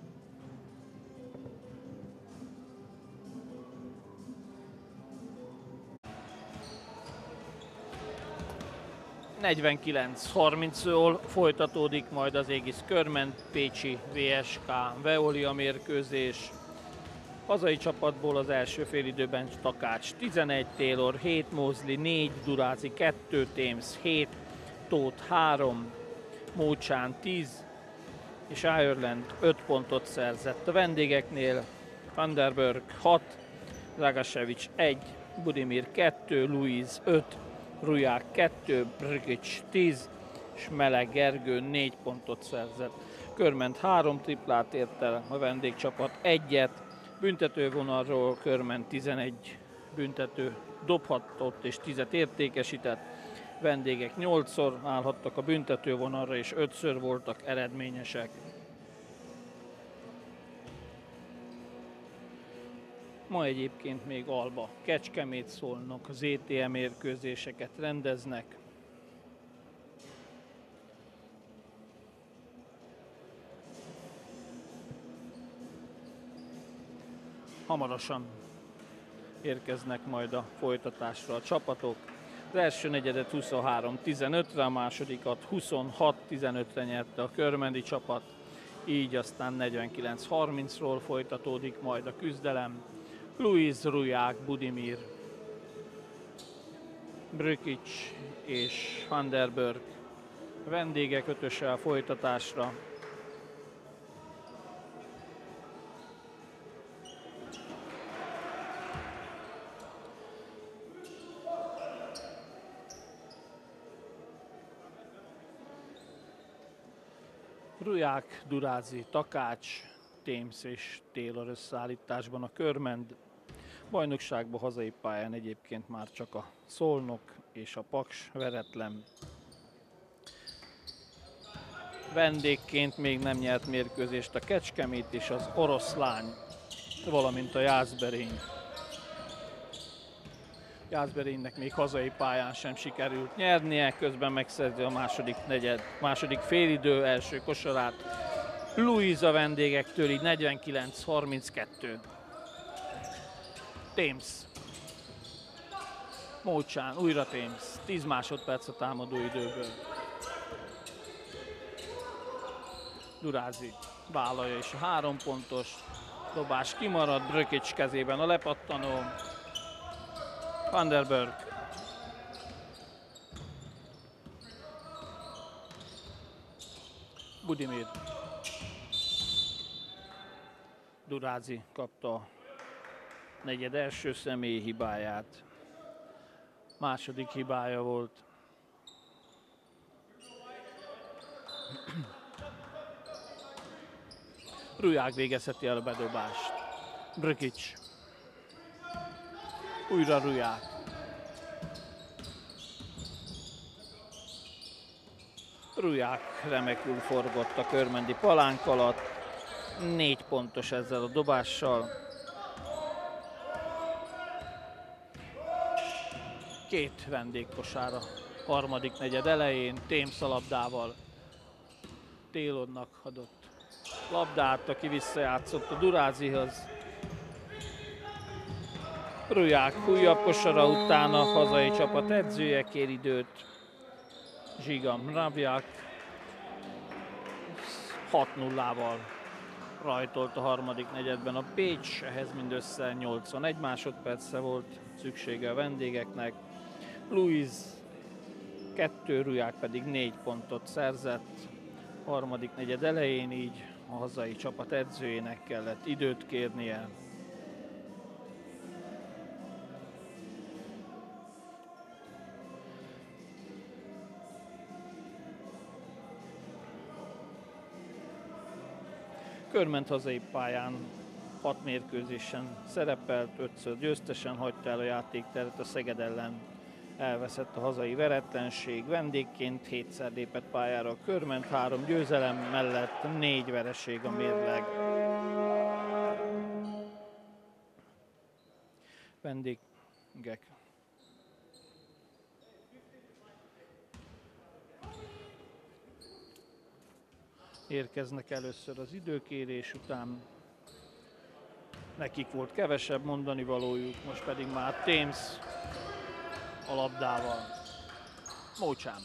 negyvenkilenc harmincról folytatódik majd az EGIS Körmend Pécsi vé es ká-Veolia mérkőzés. Hazai csapatból az első félidőben Takács tizenegy, Taylor hét, Moseley négy, Durázi kettő, Thames hét, Tóth három, Mócsán tíz és Ireland öt pontot szerzett. A vendégeknél Funderburk hat, Dragasevic egy, Budimir kettő, Louis öt, Ruják kettő, Brgic tíz és Meleg Gergő négy pontot szerzett. Körmend három triplát ért el, a vendégcsapat egyet. Büntetővonalról Körmend tizenegy büntető dobhatott és tízet értékesített. Vendégek nyolcszor állhattak a büntetővonalra és ötször voltak eredményesek. Ma egyébként még Alba, Kecskemét, Szolnok, zé té em mérkőzéseket rendeznek. Hamarosan érkeznek majd a folytatásra a csapatok. Az első negyedet huszonhárom tizenötre, a másodikat huszonhat tizenötre nyerte a körmendi csapat, így aztán negyvenkilenc harmincról folytatódik majd a küzdelem. Louis, Ruják, Budimir, Brökic és Funderburk vendégek ötöse a folytatásra. Ruják, Durázi, Takács, Thames és Taylor összeállításban a Körmend. Bajnokságban hazai pályán egyébként már csak a Szolnok és a Paks veretlen. Vendégként még nem nyert mérkőzést a Kecskemét és az Oroszlány, valamint a Jászberény. Jászberénynek még hazai pályán sem sikerült nyernie, közben megszerzi a második negyed, második félidő első kosarát. Louis a vendégektől, így negyvenkilenc harminckettő. Thames. Mócsán, újra Thames. tíz másodperc a támadó időből. Durázi vállalja és a három pontos dobás kimarad, Brökic kezében a lepattanó. Funderburk. Budimir. Durázi kapta a negyed első személyi hibáját. Második hibája volt. Ruják végezheti el a bedobást. Brökic. Újra Ruják. Ruják remekül forgott a körmendi palánk alatt. Négy pontos ezzel a dobással. Két vendégkosár a harmadik negyed elején, Thames a labdával. Taylornak adott labdát, aki visszajátszott a Durázihoz. Ruják újabb kosara után a hazai csapat edzője kér időt. Jagan MOSELY hat nullával rajtolt a harmadik negyedben a Pécs, ehhez mindössze nyolcvanegy másodperce volt szüksége a vendégeknek. Louis kettő, Ruják pedig négy pontot szerzett a harmadik negyed elején, így a hazai csapat edzőjének kellett időt kérnie. Körmend hazai pályán hat mérkőzésen szerepelt, ötször győztesen hagyta el a játékteret, a Szeged ellen elveszett a hazai veretlenség. Vendégként hétszer lépett pályára a Körmend, három győzelem mellett négy vereség a mérleg. Vendégek. Érkeznek először az időkérés után. Nekik volt kevesebb mondani valójuk, most pedig már Thames a labdával. Mócsán.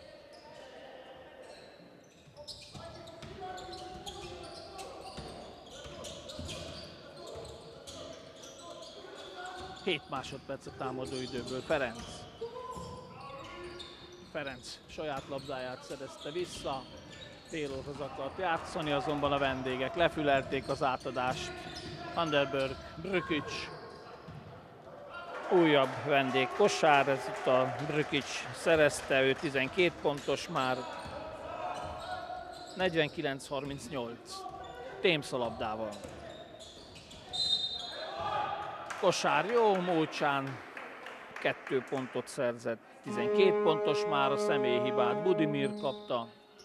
Hét másodperc a támadó időből. Ferenc. Ferenc saját labdáját szerezte vissza. Taylorhoz akart játszani, azonban a vendégek lefülelték az átadást. Funderburk, Brkic. Újabb vendég kosár, ez itt a Brkic szerezte, ő tizenkét pontos már. negyvenkilenc harmincnyolc. Thames a labdával. Kosár jó, Mócsán kettő pontot szerzett. tizenkét pontos már, a személyhibát Budimir kapta.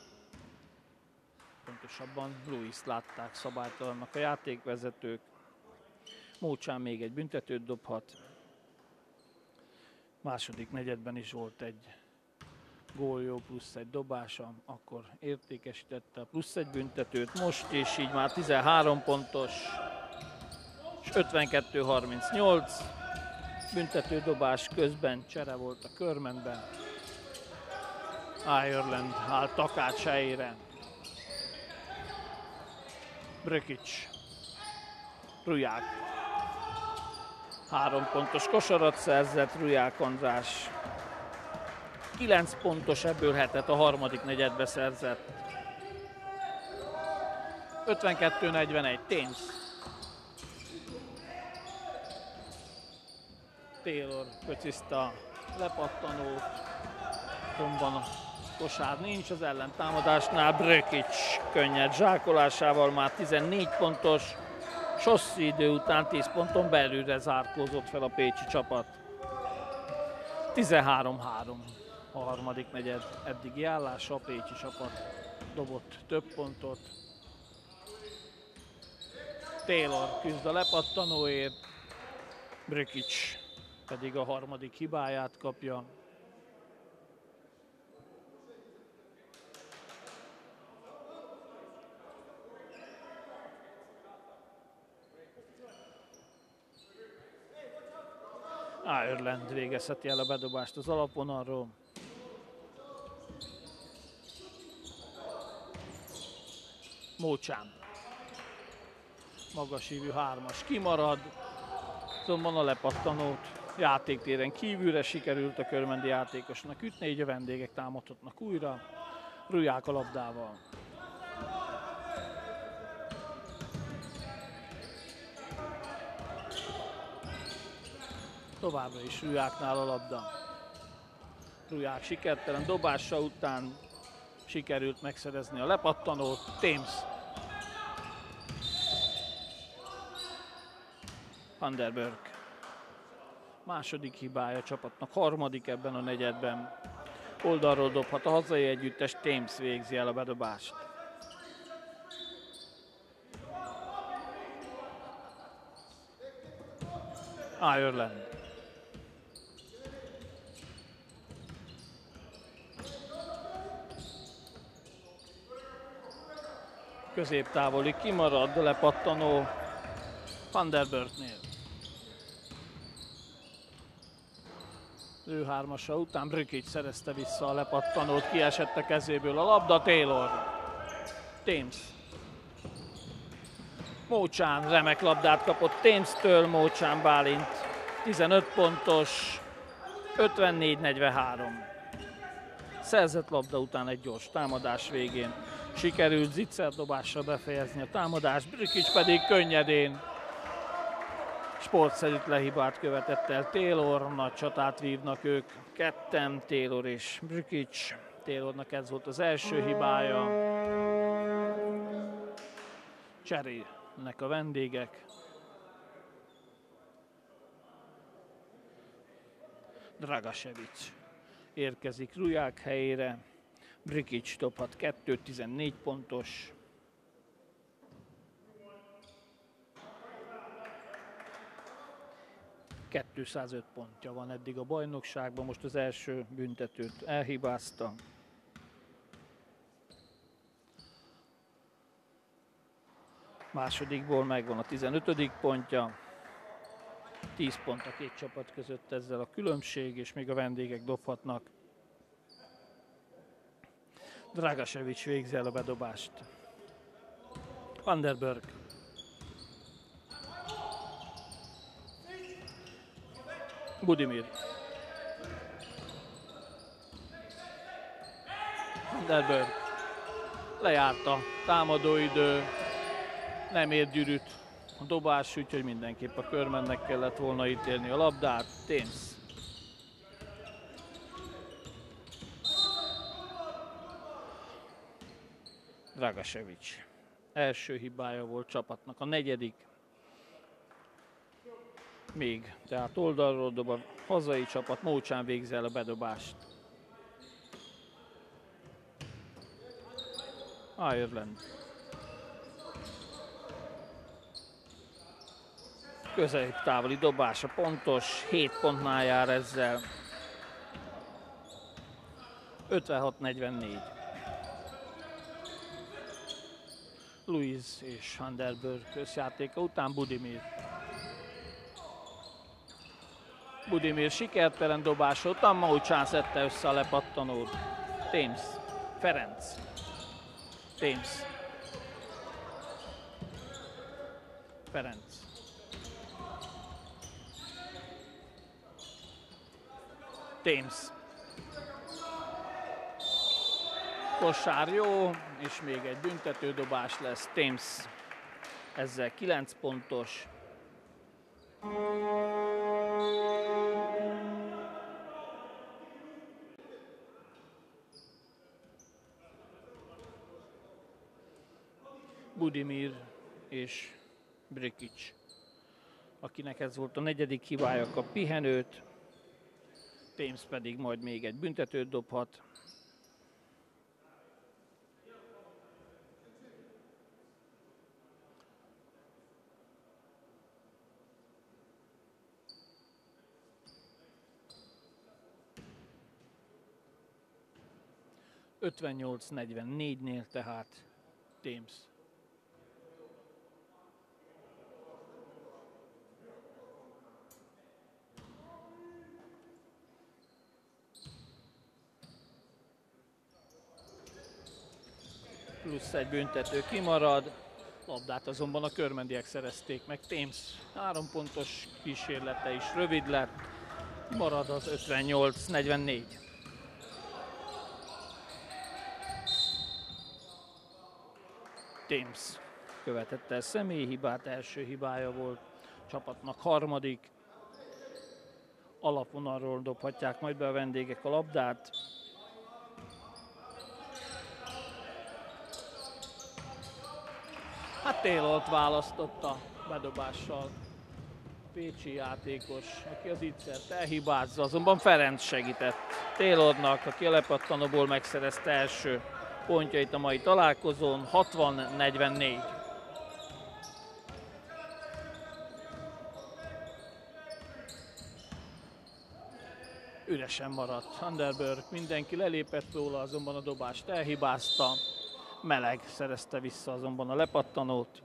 Pontosabban Louis látták szabálytalannak a játékvezetők. Mócsán még egy büntetőt dobhat. Második negyedben is volt egy góljó plusz egy dobása, akkor értékesítette a plusz egy büntetőt. Most és így már tizenhárom pontos, és ötvenkettő harmincnyolc. Büntető dobás közben csere volt a Körmendben. Ireland áll takács helyére. Brkic, Ruják. Három pontos kosarat szerzett Ruják András. Kilenc pontos, ebből hetet a harmadik negyedbe szerzett. ötvenkettő negyvenegy, Thames. Taylor pöciszta lepattanót, bomban a kosár nincs, az ellentámadásnál Brkic könnyed zsákolásával már tizennégy pontos, és hosszú idő után tíz ponton belülre zárkózott fel a pécsi csapat. tizenhárom három a harmadik negyed eddigi állása, a pécsi csapat dobott több pontot. Taylor küzd a lepattanóért, Brkic pedig a harmadik hibáját kapja. Ireland végezheti el a bedobást az alapvonalról. Mócsán. Magasívű hármas kimarad, azonban a lepattanót játéktéren kívülre sikerült a körmendi játékosnak ütni, így a vendégek támadhatnak újra. Ruják a labdával. Továbbra is Rujáknál a labda. Ruják sikertelen dobása után sikerült megszerezni a lepattanót. Thames. Funderburk. Második hibája a csapatnak, harmadik ebben a negyedben. Oldalról dobhat a hazai együttes, Thames végzi el a bedobást. Ireland. Középtávoli kimarad, lepattanó Funderburknél. Ő hármasa után Brkic szerezte vissza a lepattanót, kiesett a kezéből a labda, Taylor. Thames. Mócsán remek labdát kapott Thames-től, Mócsán Bálint. tizenöt pontos, ötvennégy negyvenhárom. Szerzett labda után egy gyors támadás végén sikerült zicserdobással befejezni a támadást, Brkic pedig könnyedén sportszerűtlen hibát követett el Taylor, nagy csatát vívnak ők ketten, Taylor és Brkic. Taylornak ez volt az első hibája. Cserének a vendégek. Dragasevic érkezik Ruják helyére. Brkic dobhat kettő, tizennégy pontos. kétszázöt pontja van eddig a bajnokságban, most az első büntetőt elhibázta. Másodikból megvan a tizenötödik pontja. tíz pont a két csapat között ezzel a különbség, és még a vendégek dobhatnak. Dragasevic végzi el a bedobást. Funderburk. Budimir. Funderburk. Lejárt a támadóidő, nem ért gyűrűt a dobás, úgyhogy mindenképp a Körmendnek kellett volna ítélni a labdát. Thames. Dragasevic. Első hibája volt csapatnak, a negyedik. Még, tehát oldalról dob a hazai csapat, Mócsán végzi el a bedobást. Ireland. Közép-távoli dobása pontos, hét pontnál jár ezzel. ötvenhat negyvennégy. Louis és Funderburk összjátéka után Budimir. Budimir sikertelen dobása után Mócsán szedte össze a lepattanót. Thames. Ferenc. Thames. Ferenc. Thames. Kosár jó, és még egy büntetődobás lesz. Thames ezzel kilenc pontos. Budimir és Brkic, akinek ez volt a negyedik hibája, kap pihenőt. Thames pedig majd még egy büntetőt dobhat. ötvennyolc negyvennégynél tehát Thames. Plusz egy büntető kimarad, labdát azonban a körmendiek szerezték meg. Thames három pontos kísérlete is rövid lett, marad az ötvennyolc negyvennégy. Thames követett el személyhibát, első hibája volt, csapatnak harmadik. Alapvonalról dobhatják majd be a vendégek a labdát. Hát Taylort választotta bedobással pécsi játékos, aki az ígyszert elhibázza, azonban Ferenc segített Taylornak, aki a lepattanóból megszerezte első pontjait a mai találkozón. hatvan negyvennégy. Üresen maradt Funderburk, mindenki lelépett róla, azonban a dobást elhibázta. Meleg szerezte vissza azonban a lepattanót.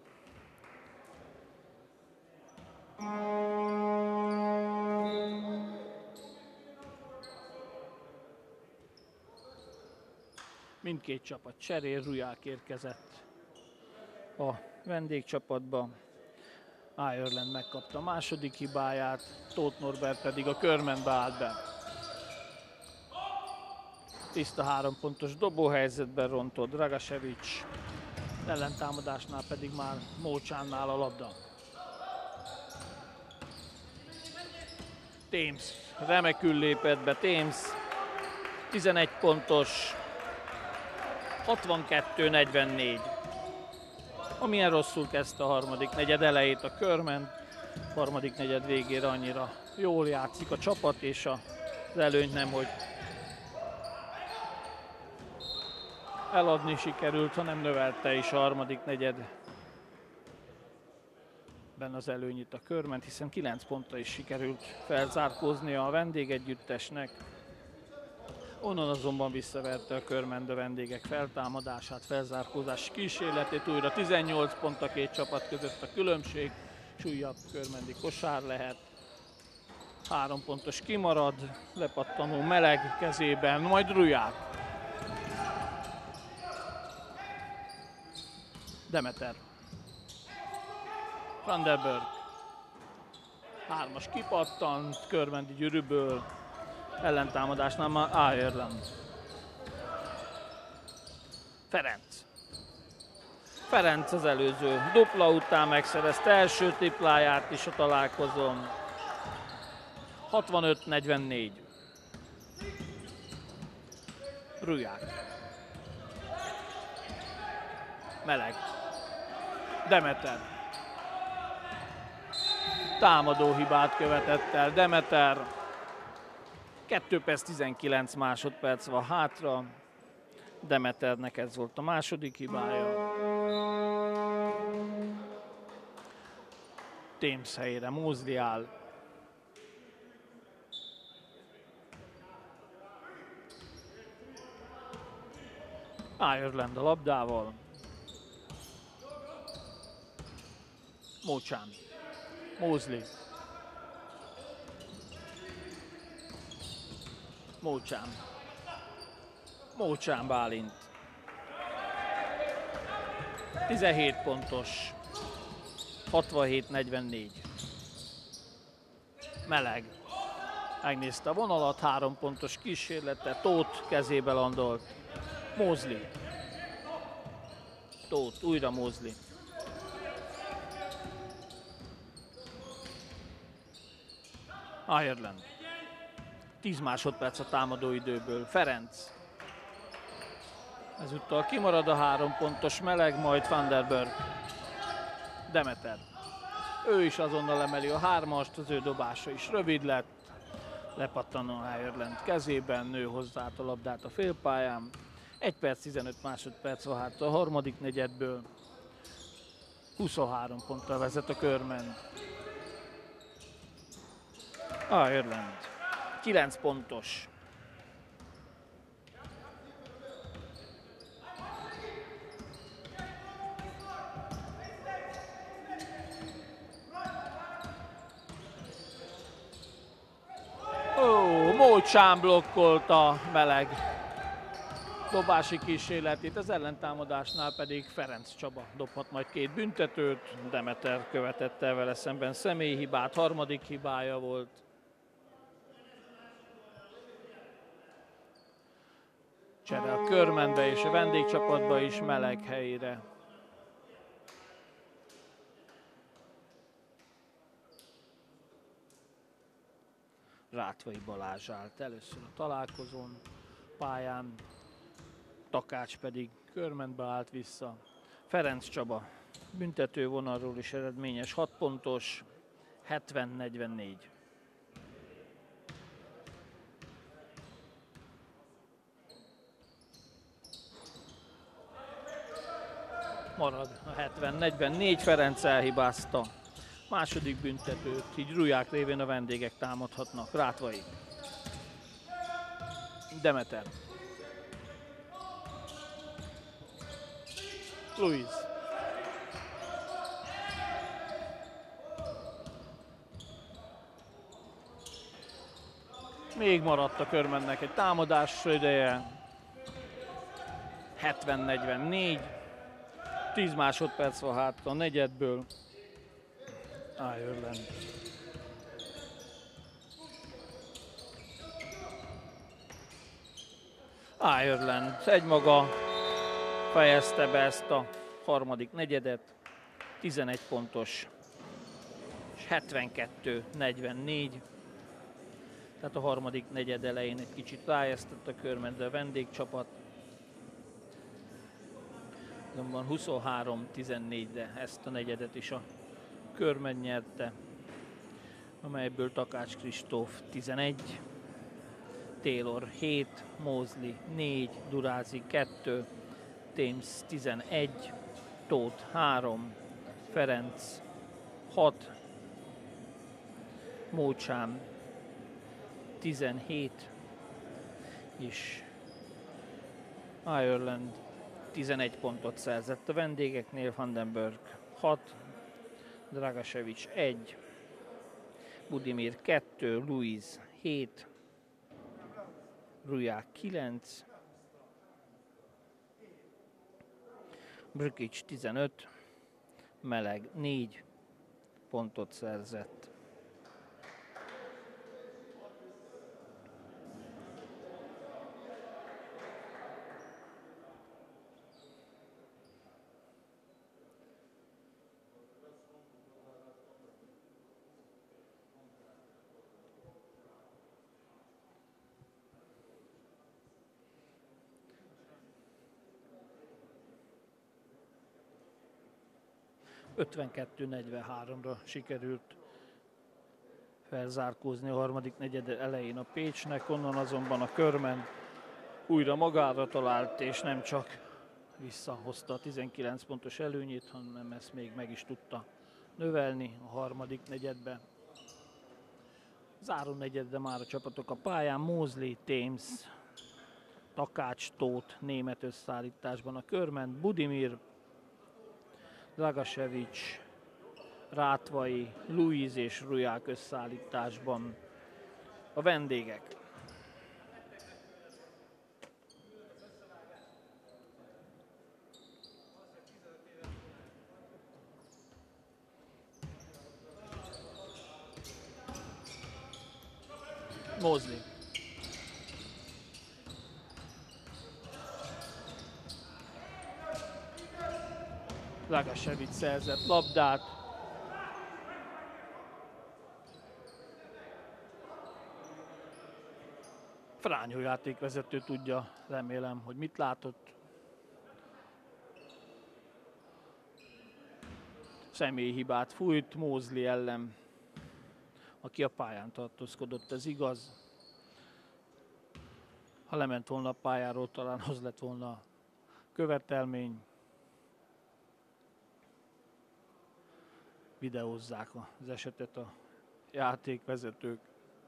Mindkét csapat cserél, Ruják érkezett a vendégcsapatba. Ireland megkapta a második hibáját, Tóth Norbert pedig a Körmendbe állt be. Tiszta három pontos dobóhelyzetben rontott Dragasevics, ellentámadásnál pedig már Mócsánnál a labda. Thames remekül lépett be, Thames tizenegy pontos, hatvankettő negyvennégy. Amilyen rosszul kezdte a harmadik negyed elejét a Körmend, harmadik negyed végére annyira jól játszik a csapat, és az előnyt nem, hogy eladni sikerült, hanem növelte is a harmadik negyedben az előnyit a Körmend, hiszen kilenc pontra is sikerült felzárkóznia a vendégegyüttesnek. Onnan azonban visszaverte a Körmend a vendégek feltámadását, felzárkózási kísérletét, újra tizennyolc pont a két csapat között a különbség, és újabb körmendi kosár lehet. Három pontos kimarad, lepattanó Meleg kezében, majd Ruják. Demeter. Funderburk. Hármas kipattant, körmendi gyűrűből. Ellentámadásnál már Ireland. Ferenc. Ferenc az előző dupla után megszerezte első tripláját is a találkozón. hatvanöt negyvennégy. Ruják. Meleg. Demeter. Támadó hibát követett el Demeter. kettő perc tizenkilenc másodperc van hátra. Demeternek ez volt a második hibája. Thames helyére Moseley áll. Ireland a labdával. Mócsán. Moseley. Mócsán. Mócsán Bálint. tizenhét pontos. hatvanhét negyvennégy. Meleg. Megnézte a vonalat, három pontos kísérlete, Tóth kezébe landolt. Moseley. Tóth, újra Moseley. Ireland. tíz másodperc a támadó időből. Ferenc. Ezúttal kimarad a három pontos Meleg, majd Funderburk. Demeter. Ő is azonnal emeli a hármast, az ő dobása is rövid lett. Lepattanó Ireland kezében, nő hozzá a labdát a félpályán. egy perc tizenöt másodperc van hát a harmadik negyedből. huszonhárom ponttal vezet a Körmend. Ireland. kilenc pontos. Ó, Mócsán blokkolta Meleg dobási kísérletét, az ellentámadásnál pedig Ferenc Csaba dobhat majd két büntetőt. Demeter követette el vele szemben személyhibát, harmadik hibája volt. Csere a Körmendbe és a vendégcsapatba is Meleg helyére. Rátvai Balázs állt először a találkozón, pályán, Takács pedig Körmendbe állt vissza. Ferenc Csaba büntető vonalról is eredményes, hat pontos, hetven negyvennégy. Marad a hetven negyvennégy, Ferenc elhibázta második büntetőt, így Ruják révén a vendégek támadhatnak. Rátvai. Demeter. Luis. Még maradt a Körmendnek egy támadás ideje. hetven negyvennégy. tíz másodperc van hátra a negyedből. Ireland. Ireland egymaga fejezte be ezt a harmadik negyedet. tizenegy pontos és hetvenkettő negyvennégy. Tehát a harmadik negyed elején egy kicsit rájesztett a Körmend, a vendégcsapat. Azonban huszonhárom tizennégyre ezt a negyedet is a Körmend nyerte, amelyből Takács Kristóf tizenegy, Taylor hét, Moseley négy, Durázi kettő, Thames tizenegy, Tóth három, Ferenc hat, Mócsám tizenhét, és Ireland tizenegy pontot szerzett a vendégeknél, Funderburk hat, Dragasevic egy, Budimir kettő, Luis hét, Ruják kilenc, Brkic tizenöt, Meleg négy pontot szerzett. ötvenkettő negyvenháromra sikerült felzárkózni a harmadik negyed elején a Pécsnek, onnan azonban a Körmend újra magára talált, és nem csak visszahozta a tizenkilenc pontos előnyét, hanem ezt még meg is tudta növelni a harmadik negyedbe. Záró negyedre már a csapatok a pályán, Moseley, Thames, Takács, Tóth német összeállításban a Körmend, Budimir, Dragasevic, Rátvai, Luis és Ruják összeállításban a vendégek. Moseley. Dragasevic szerzett labdát. Frányó játékvezető tudja, remélem, hogy mit látott. Személyi hibát fújt Moseley ellen, aki a pályán tartózkodott, ez igaz. Ha lement volna a pályáról, talán az lett volna a követelmény. Videózzák az esetet a játékvezetők.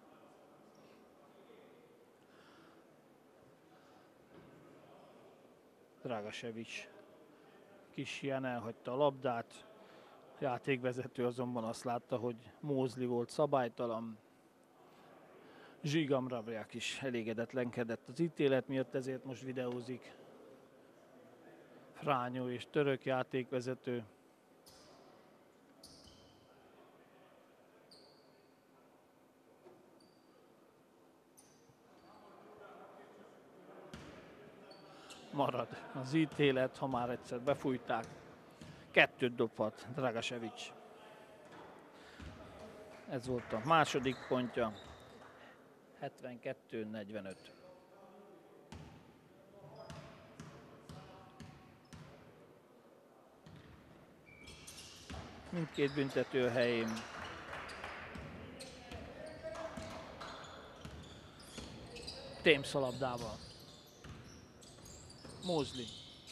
Dragasevic kis ilyen elhagyta a labdát. A játékvezető azonban azt látta, hogy Moseley volt szabálytalan. Jagan MOSELY is elégedetlenkedett az ítélet miatt, ezért most videózik Frányó és török játékvezető. Marad az ítélet, ha már egyszer befújták. Kettőt dobhat Dragasevic. Ez volt a második pontja. hetvenkettő negyvenöt. Mindkét büntető a helyén. Thames a labdával. Moseley.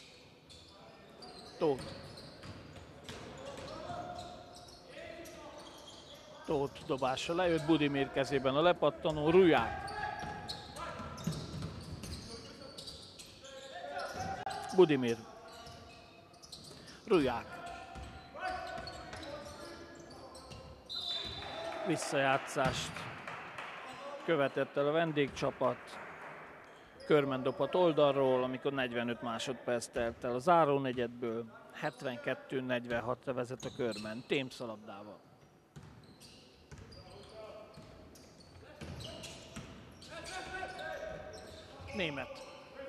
Tóth. Tóth dobása lejött, Budimir kezében a lepattanó, Ruják. Budimir. Ruják. Visszajátszást követett el a vendégcsapat. Körmend dobhat oldalról, amikor negyvenöt másodperc telt el a záró negyedből. hetvenkettő negyvenhatra vezet a Körmend. Thames a labdával. Német.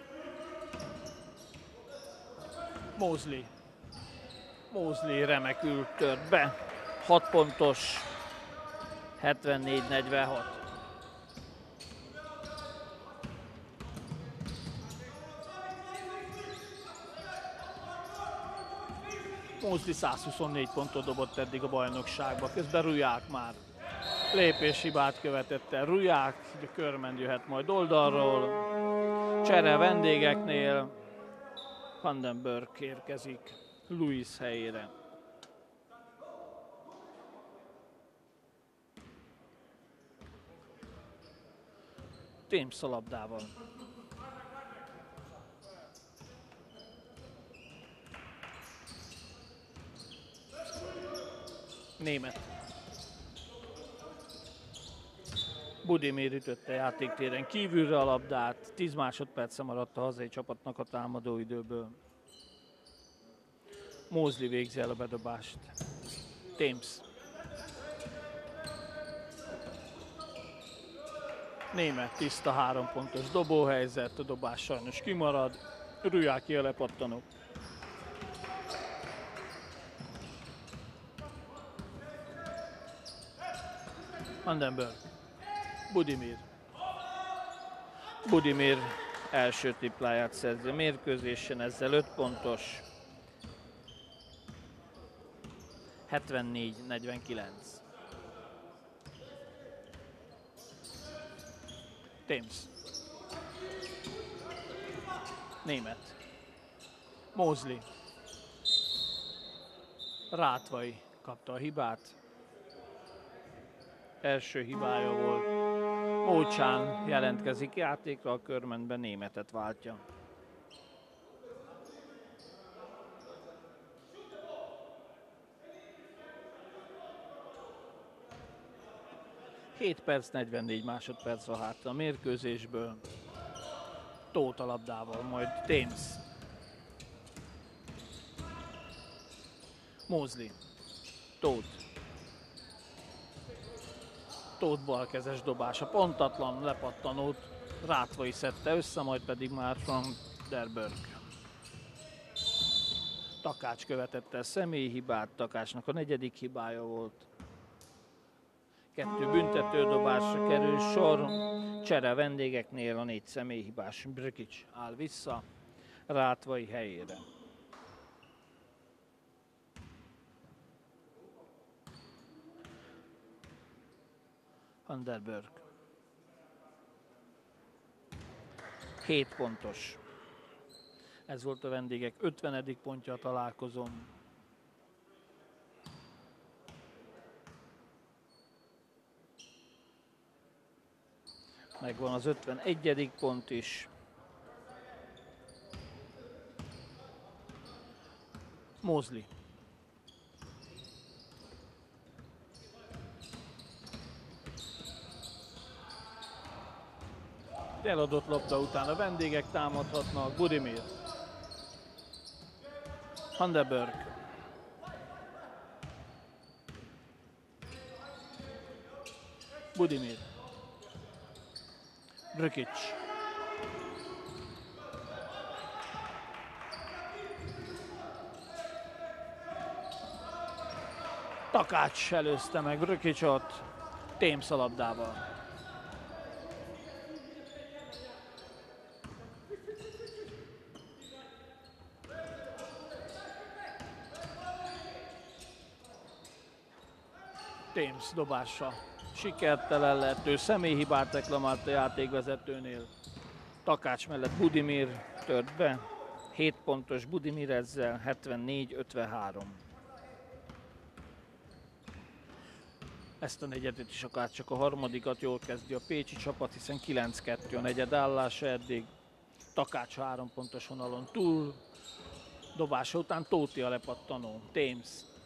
Moseley. Moseley remekül tört be. hat pontos. hetvennégy negyvenhat. Moseley százhuszonnégy pontot dobott eddig a bajnokságba, közben Ruják már lépéshibát követett el. Ruják, a Körmend jöhet majd oldalról. Csere vendégeknél. Funderburk érkezik Louis helyére. Thames a labdával. Német. Budimir ütötte játéktéren kívülre a labdát, tíz másodperce maradt a hazai csapatnak a támadó időből. Moseley végzi el a bedobást. Thames. Német tiszta három pontos dobóhelyzet, a dobás sajnos kimarad. Rujáki a lepattanó. Funderburk. Budimir. Budimir első tripláját szerzi a mérkőzésen, ezzel öt pontos. hetvennégy negyvenkilenc. Thames. Német. Moseley. Rátvai kapta a hibát. Első hibája volt. Mócsán jelentkezik játékra, a Körmendben Németet váltja. hét perc, negyvennégy másodperc van hátra a mérkőzésből. Tóth a labdával, majd Thames. Moseley. Tóth. Tóth balkezes dobása, pontatlan lepattanót Rátvai szedte össze, majd pedig már Funderburk. Takács követette el személyi hibát, Takácsnak a negyedik hibája volt. Kettő büntetődobásra kerül sor, csere vendégeknél a négy személyhibás Brkic áll vissza Rátvai helyére. Funderburk. hét pontos. Ez volt a vendégek ötvenedik pontja a találkozón. Megvan az ötvenegyedik pont is. Moseley. Eladott labda után a vendégek támadhatnak. Budimir. Funderburk. Budimir. Brkic. Takács előzte meg Brkicot. Thames a labdával. Thames dobása sikertelen lett, ő személyhibát reklamált a játékvezetőnél. Takács mellett Budimir tört be, hét pontos Budimir ezzel, hetvennégy ötvenhárom. Ezt a negyedet is akár csak a harmadikat jól kezdi a pécsi csapat, hiszen kilenc kettő a negyed állása eddig. Takács három pontos vonalon túl, Dobása után Tóti a lepattanó. Thames.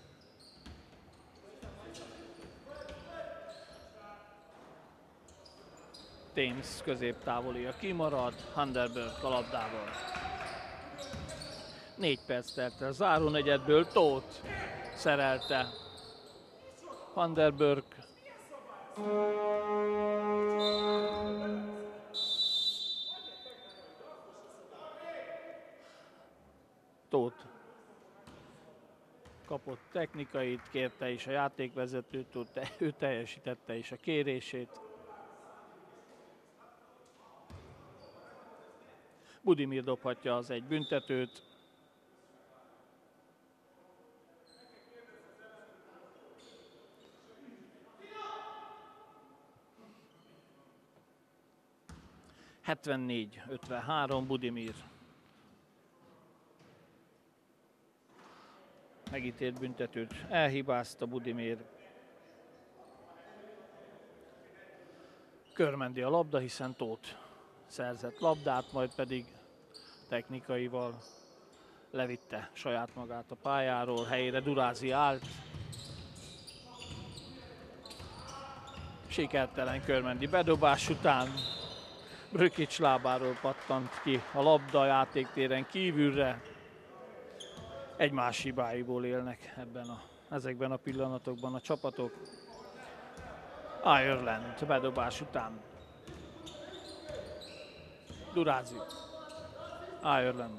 Thames középtávolia kimarad, Funderburk a labdával. Négy perc telt el záró negyedből, Tóth szerelte. Funderburk. Tóth kapott technikait, kérte is a játékvezetőtől, ő teljesítette is a kérését. Budimir dobhatja az egy büntetőt. hetvennégy ötvenhárom Budimir. Megítélt büntetőt elhibázta Budimir. Körmendi a labda, hiszen Tóth szerzett labdát, majd pedig technikaival levitte saját magát a pályáról, helyére Durázi állt. Sikertelen Körmendi bedobás után Brkic lábáról pattant ki a labda játéktéren kívülre. Egymás hibáiból élnek ebben a, ezekben a pillanatokban a csapatok. Ireland bedobás után. Durázi. Ireland.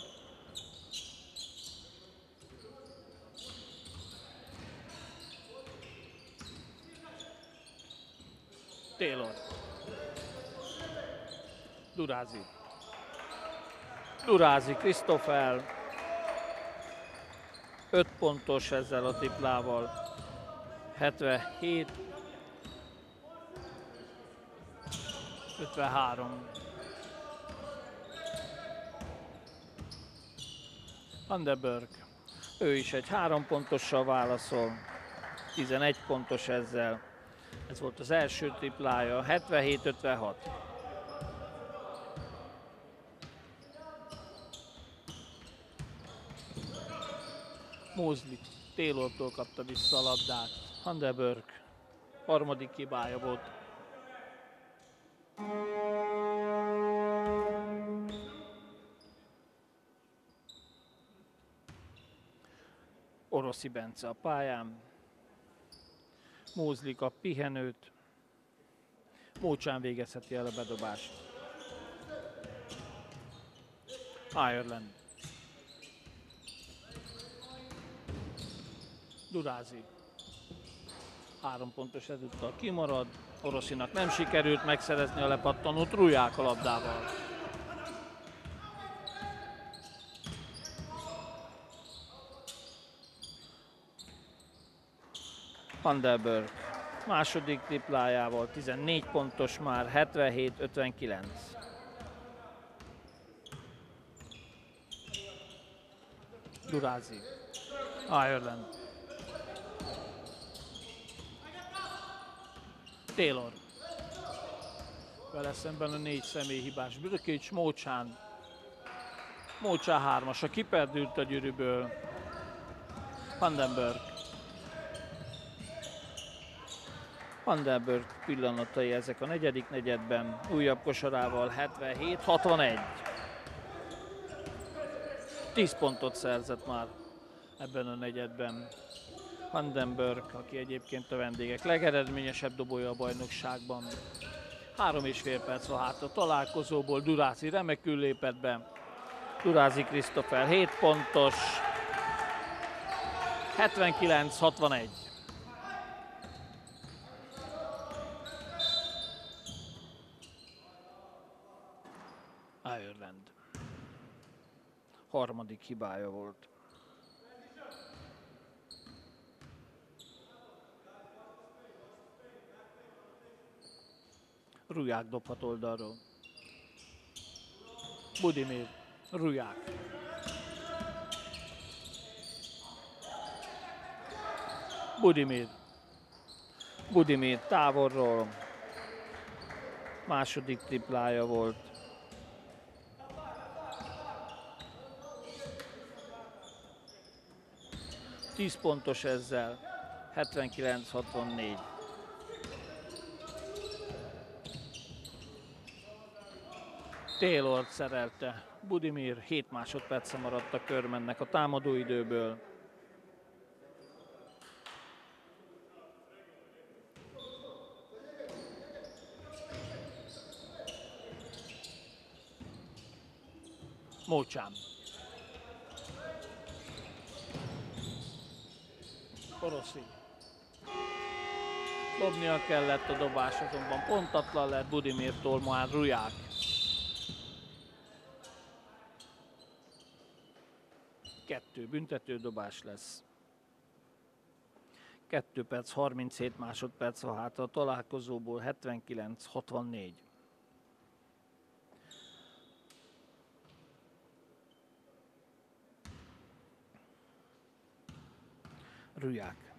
Taylor. Durázi. Durázi, Krisztofel. öt pontos ezzel a triplával. hetvenhét ötvenhárom. Funderburk. Ő is egy három pontossal válaszol. tizenegy pontos ezzel. Ez volt az első triplája. hetvenhét ötvenhat. Moseley Taylortól kapta vissza a labdát. Funderburk harmadik hibája volt. Oroszi Bence a pályán. Moseley kap pihenőt. Mócsán végezheti el a bedobást. Ireland. Durázi. Három pontos ezúttal kimarad. Oroszinak nem sikerült megszerezni a lepattanót, Rúják a labdával. Funderburk második triplájával tizennégy pontos már, hetvenhét ötvenkilenc. Durázi. Ireland. Taylor. Vele szemben a négy személyhibás Brkic, Mócsán. Mócsán hármasa kiperdült a gyűrűből. Funderburk. Funderburk pillanatai ezek a negyedik negyedben. Újabb kosarával hetvenhét hatvanegy. tíz pontot szerzett már ebben a negyedben. Funderburk, aki egyébként a vendégek legeredményesebb dobója a bajnokságban. Három és fél perc van hát a találkozóból. Durázi remekül lépett be. Durázi Krisztofel hét pontos. hetvenkilenc hatvanegy. Ireland. Harmadik hibája volt. Rúják dobhat oldalról. Budimir, Rúják. Budimir. Budimir távolról. Második triplája volt. tíz pontos ezzel, hetvenkilenc hatvannégy. Taylort szerelte Budimir, hét másodperce maradt a Körmendnek a támadóidőből. Mócsám. Oroszi. Dobnia kellett, a dobás azonban pontatlan lett Budimirtól, már Ruják. Kettő büntetődobás lesz. kettő perc, harminchét másodperc van hátra a találkozóból, hetvenkilenc hatvannégy. Ruják.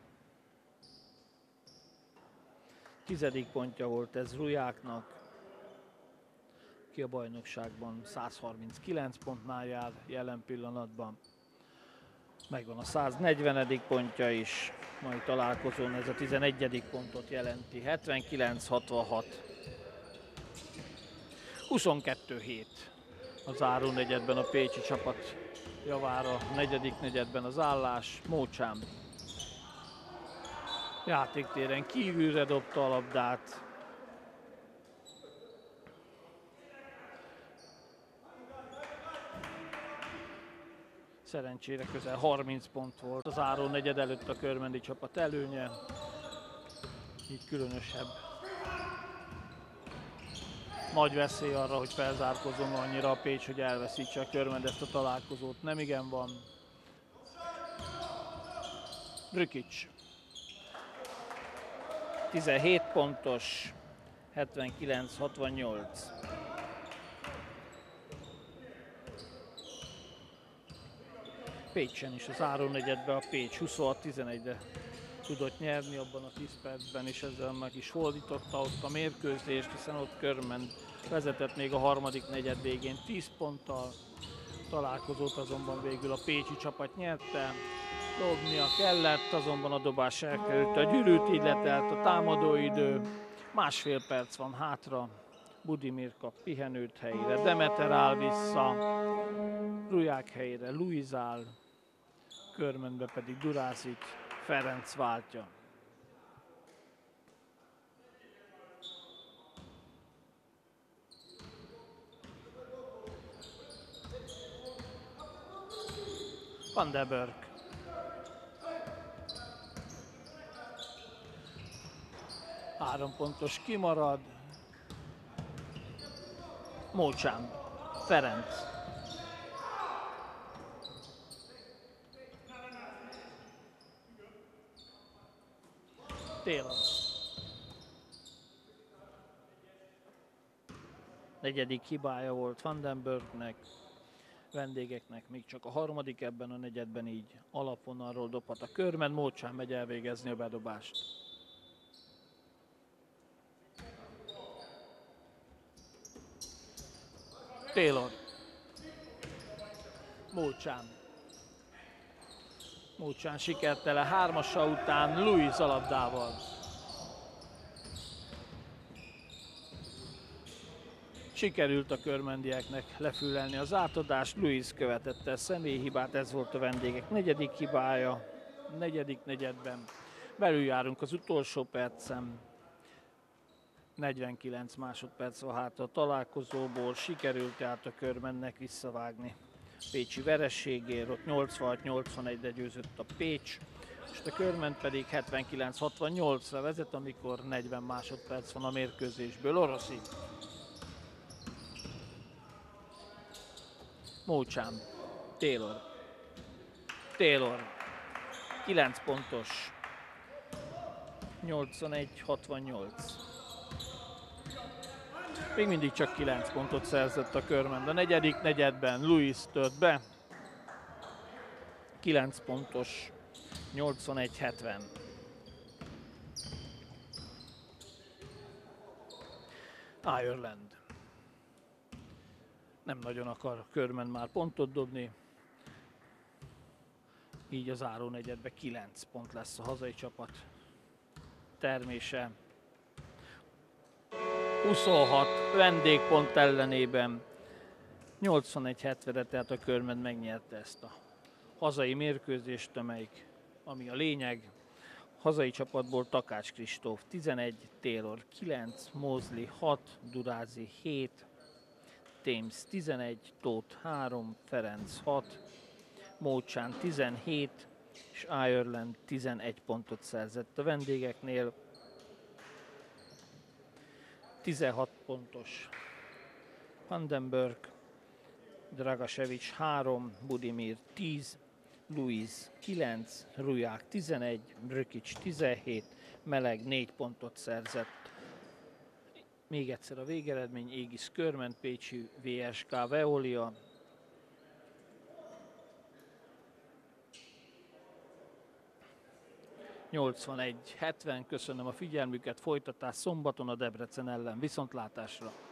Tizedik pontja volt ez Rujáknak, ki a bajnokságban százharminckilenc pontnál jár jelen pillanatban. Megvan a száznegyvenedik pontja is, mai találkozón ez a tizenegyedik pontot jelenti, hetvenkilenc hatvanhat. huszonkettő hét a záró negyedben a pécsi csapat javára, a negyedik negyedben az állás. Mócsám játéktéren kívülre dobta a labdát. Szerencsére közel harminc pont volt az záró negyed előtt a körmendi csapat előnye. Így különösebb nagy veszély arra, hogy felzárkozom annyira a Pécs, hogy elveszítse a Körmend ezt a találkozót. Nem igen van. Brükic. tizenhét pontos, hetvenkilenc hatvannyolc. Pécsen is az árórnegyedben a Pécs huszonhat tizenegyre tudott nyerni abban a tíz percben, és ezzel meg is fordította ott a mérkőzést, hiszen ott Körmend vezetett még a harmadik negyed végén tíz ponttal. Találkozót azonban végül a pécsi csapat nyerte. Dobnia kellett, azonban a dobás elkerült a gyűrűt, így letelt a támadóidő. Másfél perc van hátra. Budimir kap pihenőt helyére, Demeter áll vissza, Ruják helyére Luiz áll, Körmendbe pedig Durázik, Ferenc váltja. Funderburk. Három pontos kimarad. Mócsám, Ferenc. Taylor. Negyedik hibája volt Funderburknek, vendégeknek még csak a harmadik ebben a negyedben, így alapvonalról dobhat a Körmend. Mócsám megy elvégezni a bedobást. Taylor. Mócsán. Mócsán sikertele hármasa után Luiz a labdával. Sikerült a körmendieknek lefülelni az átadást, Luiz követette személyhibát, ez volt a vendégek negyedik hibája, negyedik negyedben. Belül járunk az utolsó percen. negyvenkilenc másodperc van hátra a találkozóból, sikerült tehát a Körmendnek visszavágni pécsi vereségéről, ott nyolcvanhat nyolcvanegyre győzött a Pécs, és a Körmend pedig hetvenkilenc hatvannyolcra vezet, amikor negyven másodperc van a mérkőzésből. Oroszi. Mócsám. Taylor. Taylor. kilenc pontos. nyolcvanegy hatvannyolc. Még mindig csak kilenc pontot szerzett a Körmend. A negyedik negyedben Luiz tört be. kilenc pontos, nyolcvanegy hetven. Ireland. Nem nagyon akar Körmend már pontot dobni. Így az záró negyedben kilenc pont lesz a hazai csapat termése. huszonhat vendégpont ellenében nyolcvanegy hetvenre, tehát a Körmend megnyerte ezt a hazai mérkőzést, amelyik, ami a lényeg. Hazai csapatból Takács Kristóf tizenegy, Taylor kilenc, Moseley hat, Durázi hét, Thames tizenegy, Tóth három, Ferenc hat, Mócsán tizenhét, és Ireland tizenegy pontot szerzett a vendégeknél. tizenhat pontos Funderburk, Dragasevics három, Budimir tíz, Luiz kilenc, Ruják tizenegy, Brkic tizenhét, Meleg négy pontot szerzett. Még egyszer a végeredmény: égis Körmend, Pécsi vé es ká-Veolia nyolcvanegy hetven. Köszönöm a figyelmüket, folytatás szombaton a Debrecen ellen. Viszontlátásra!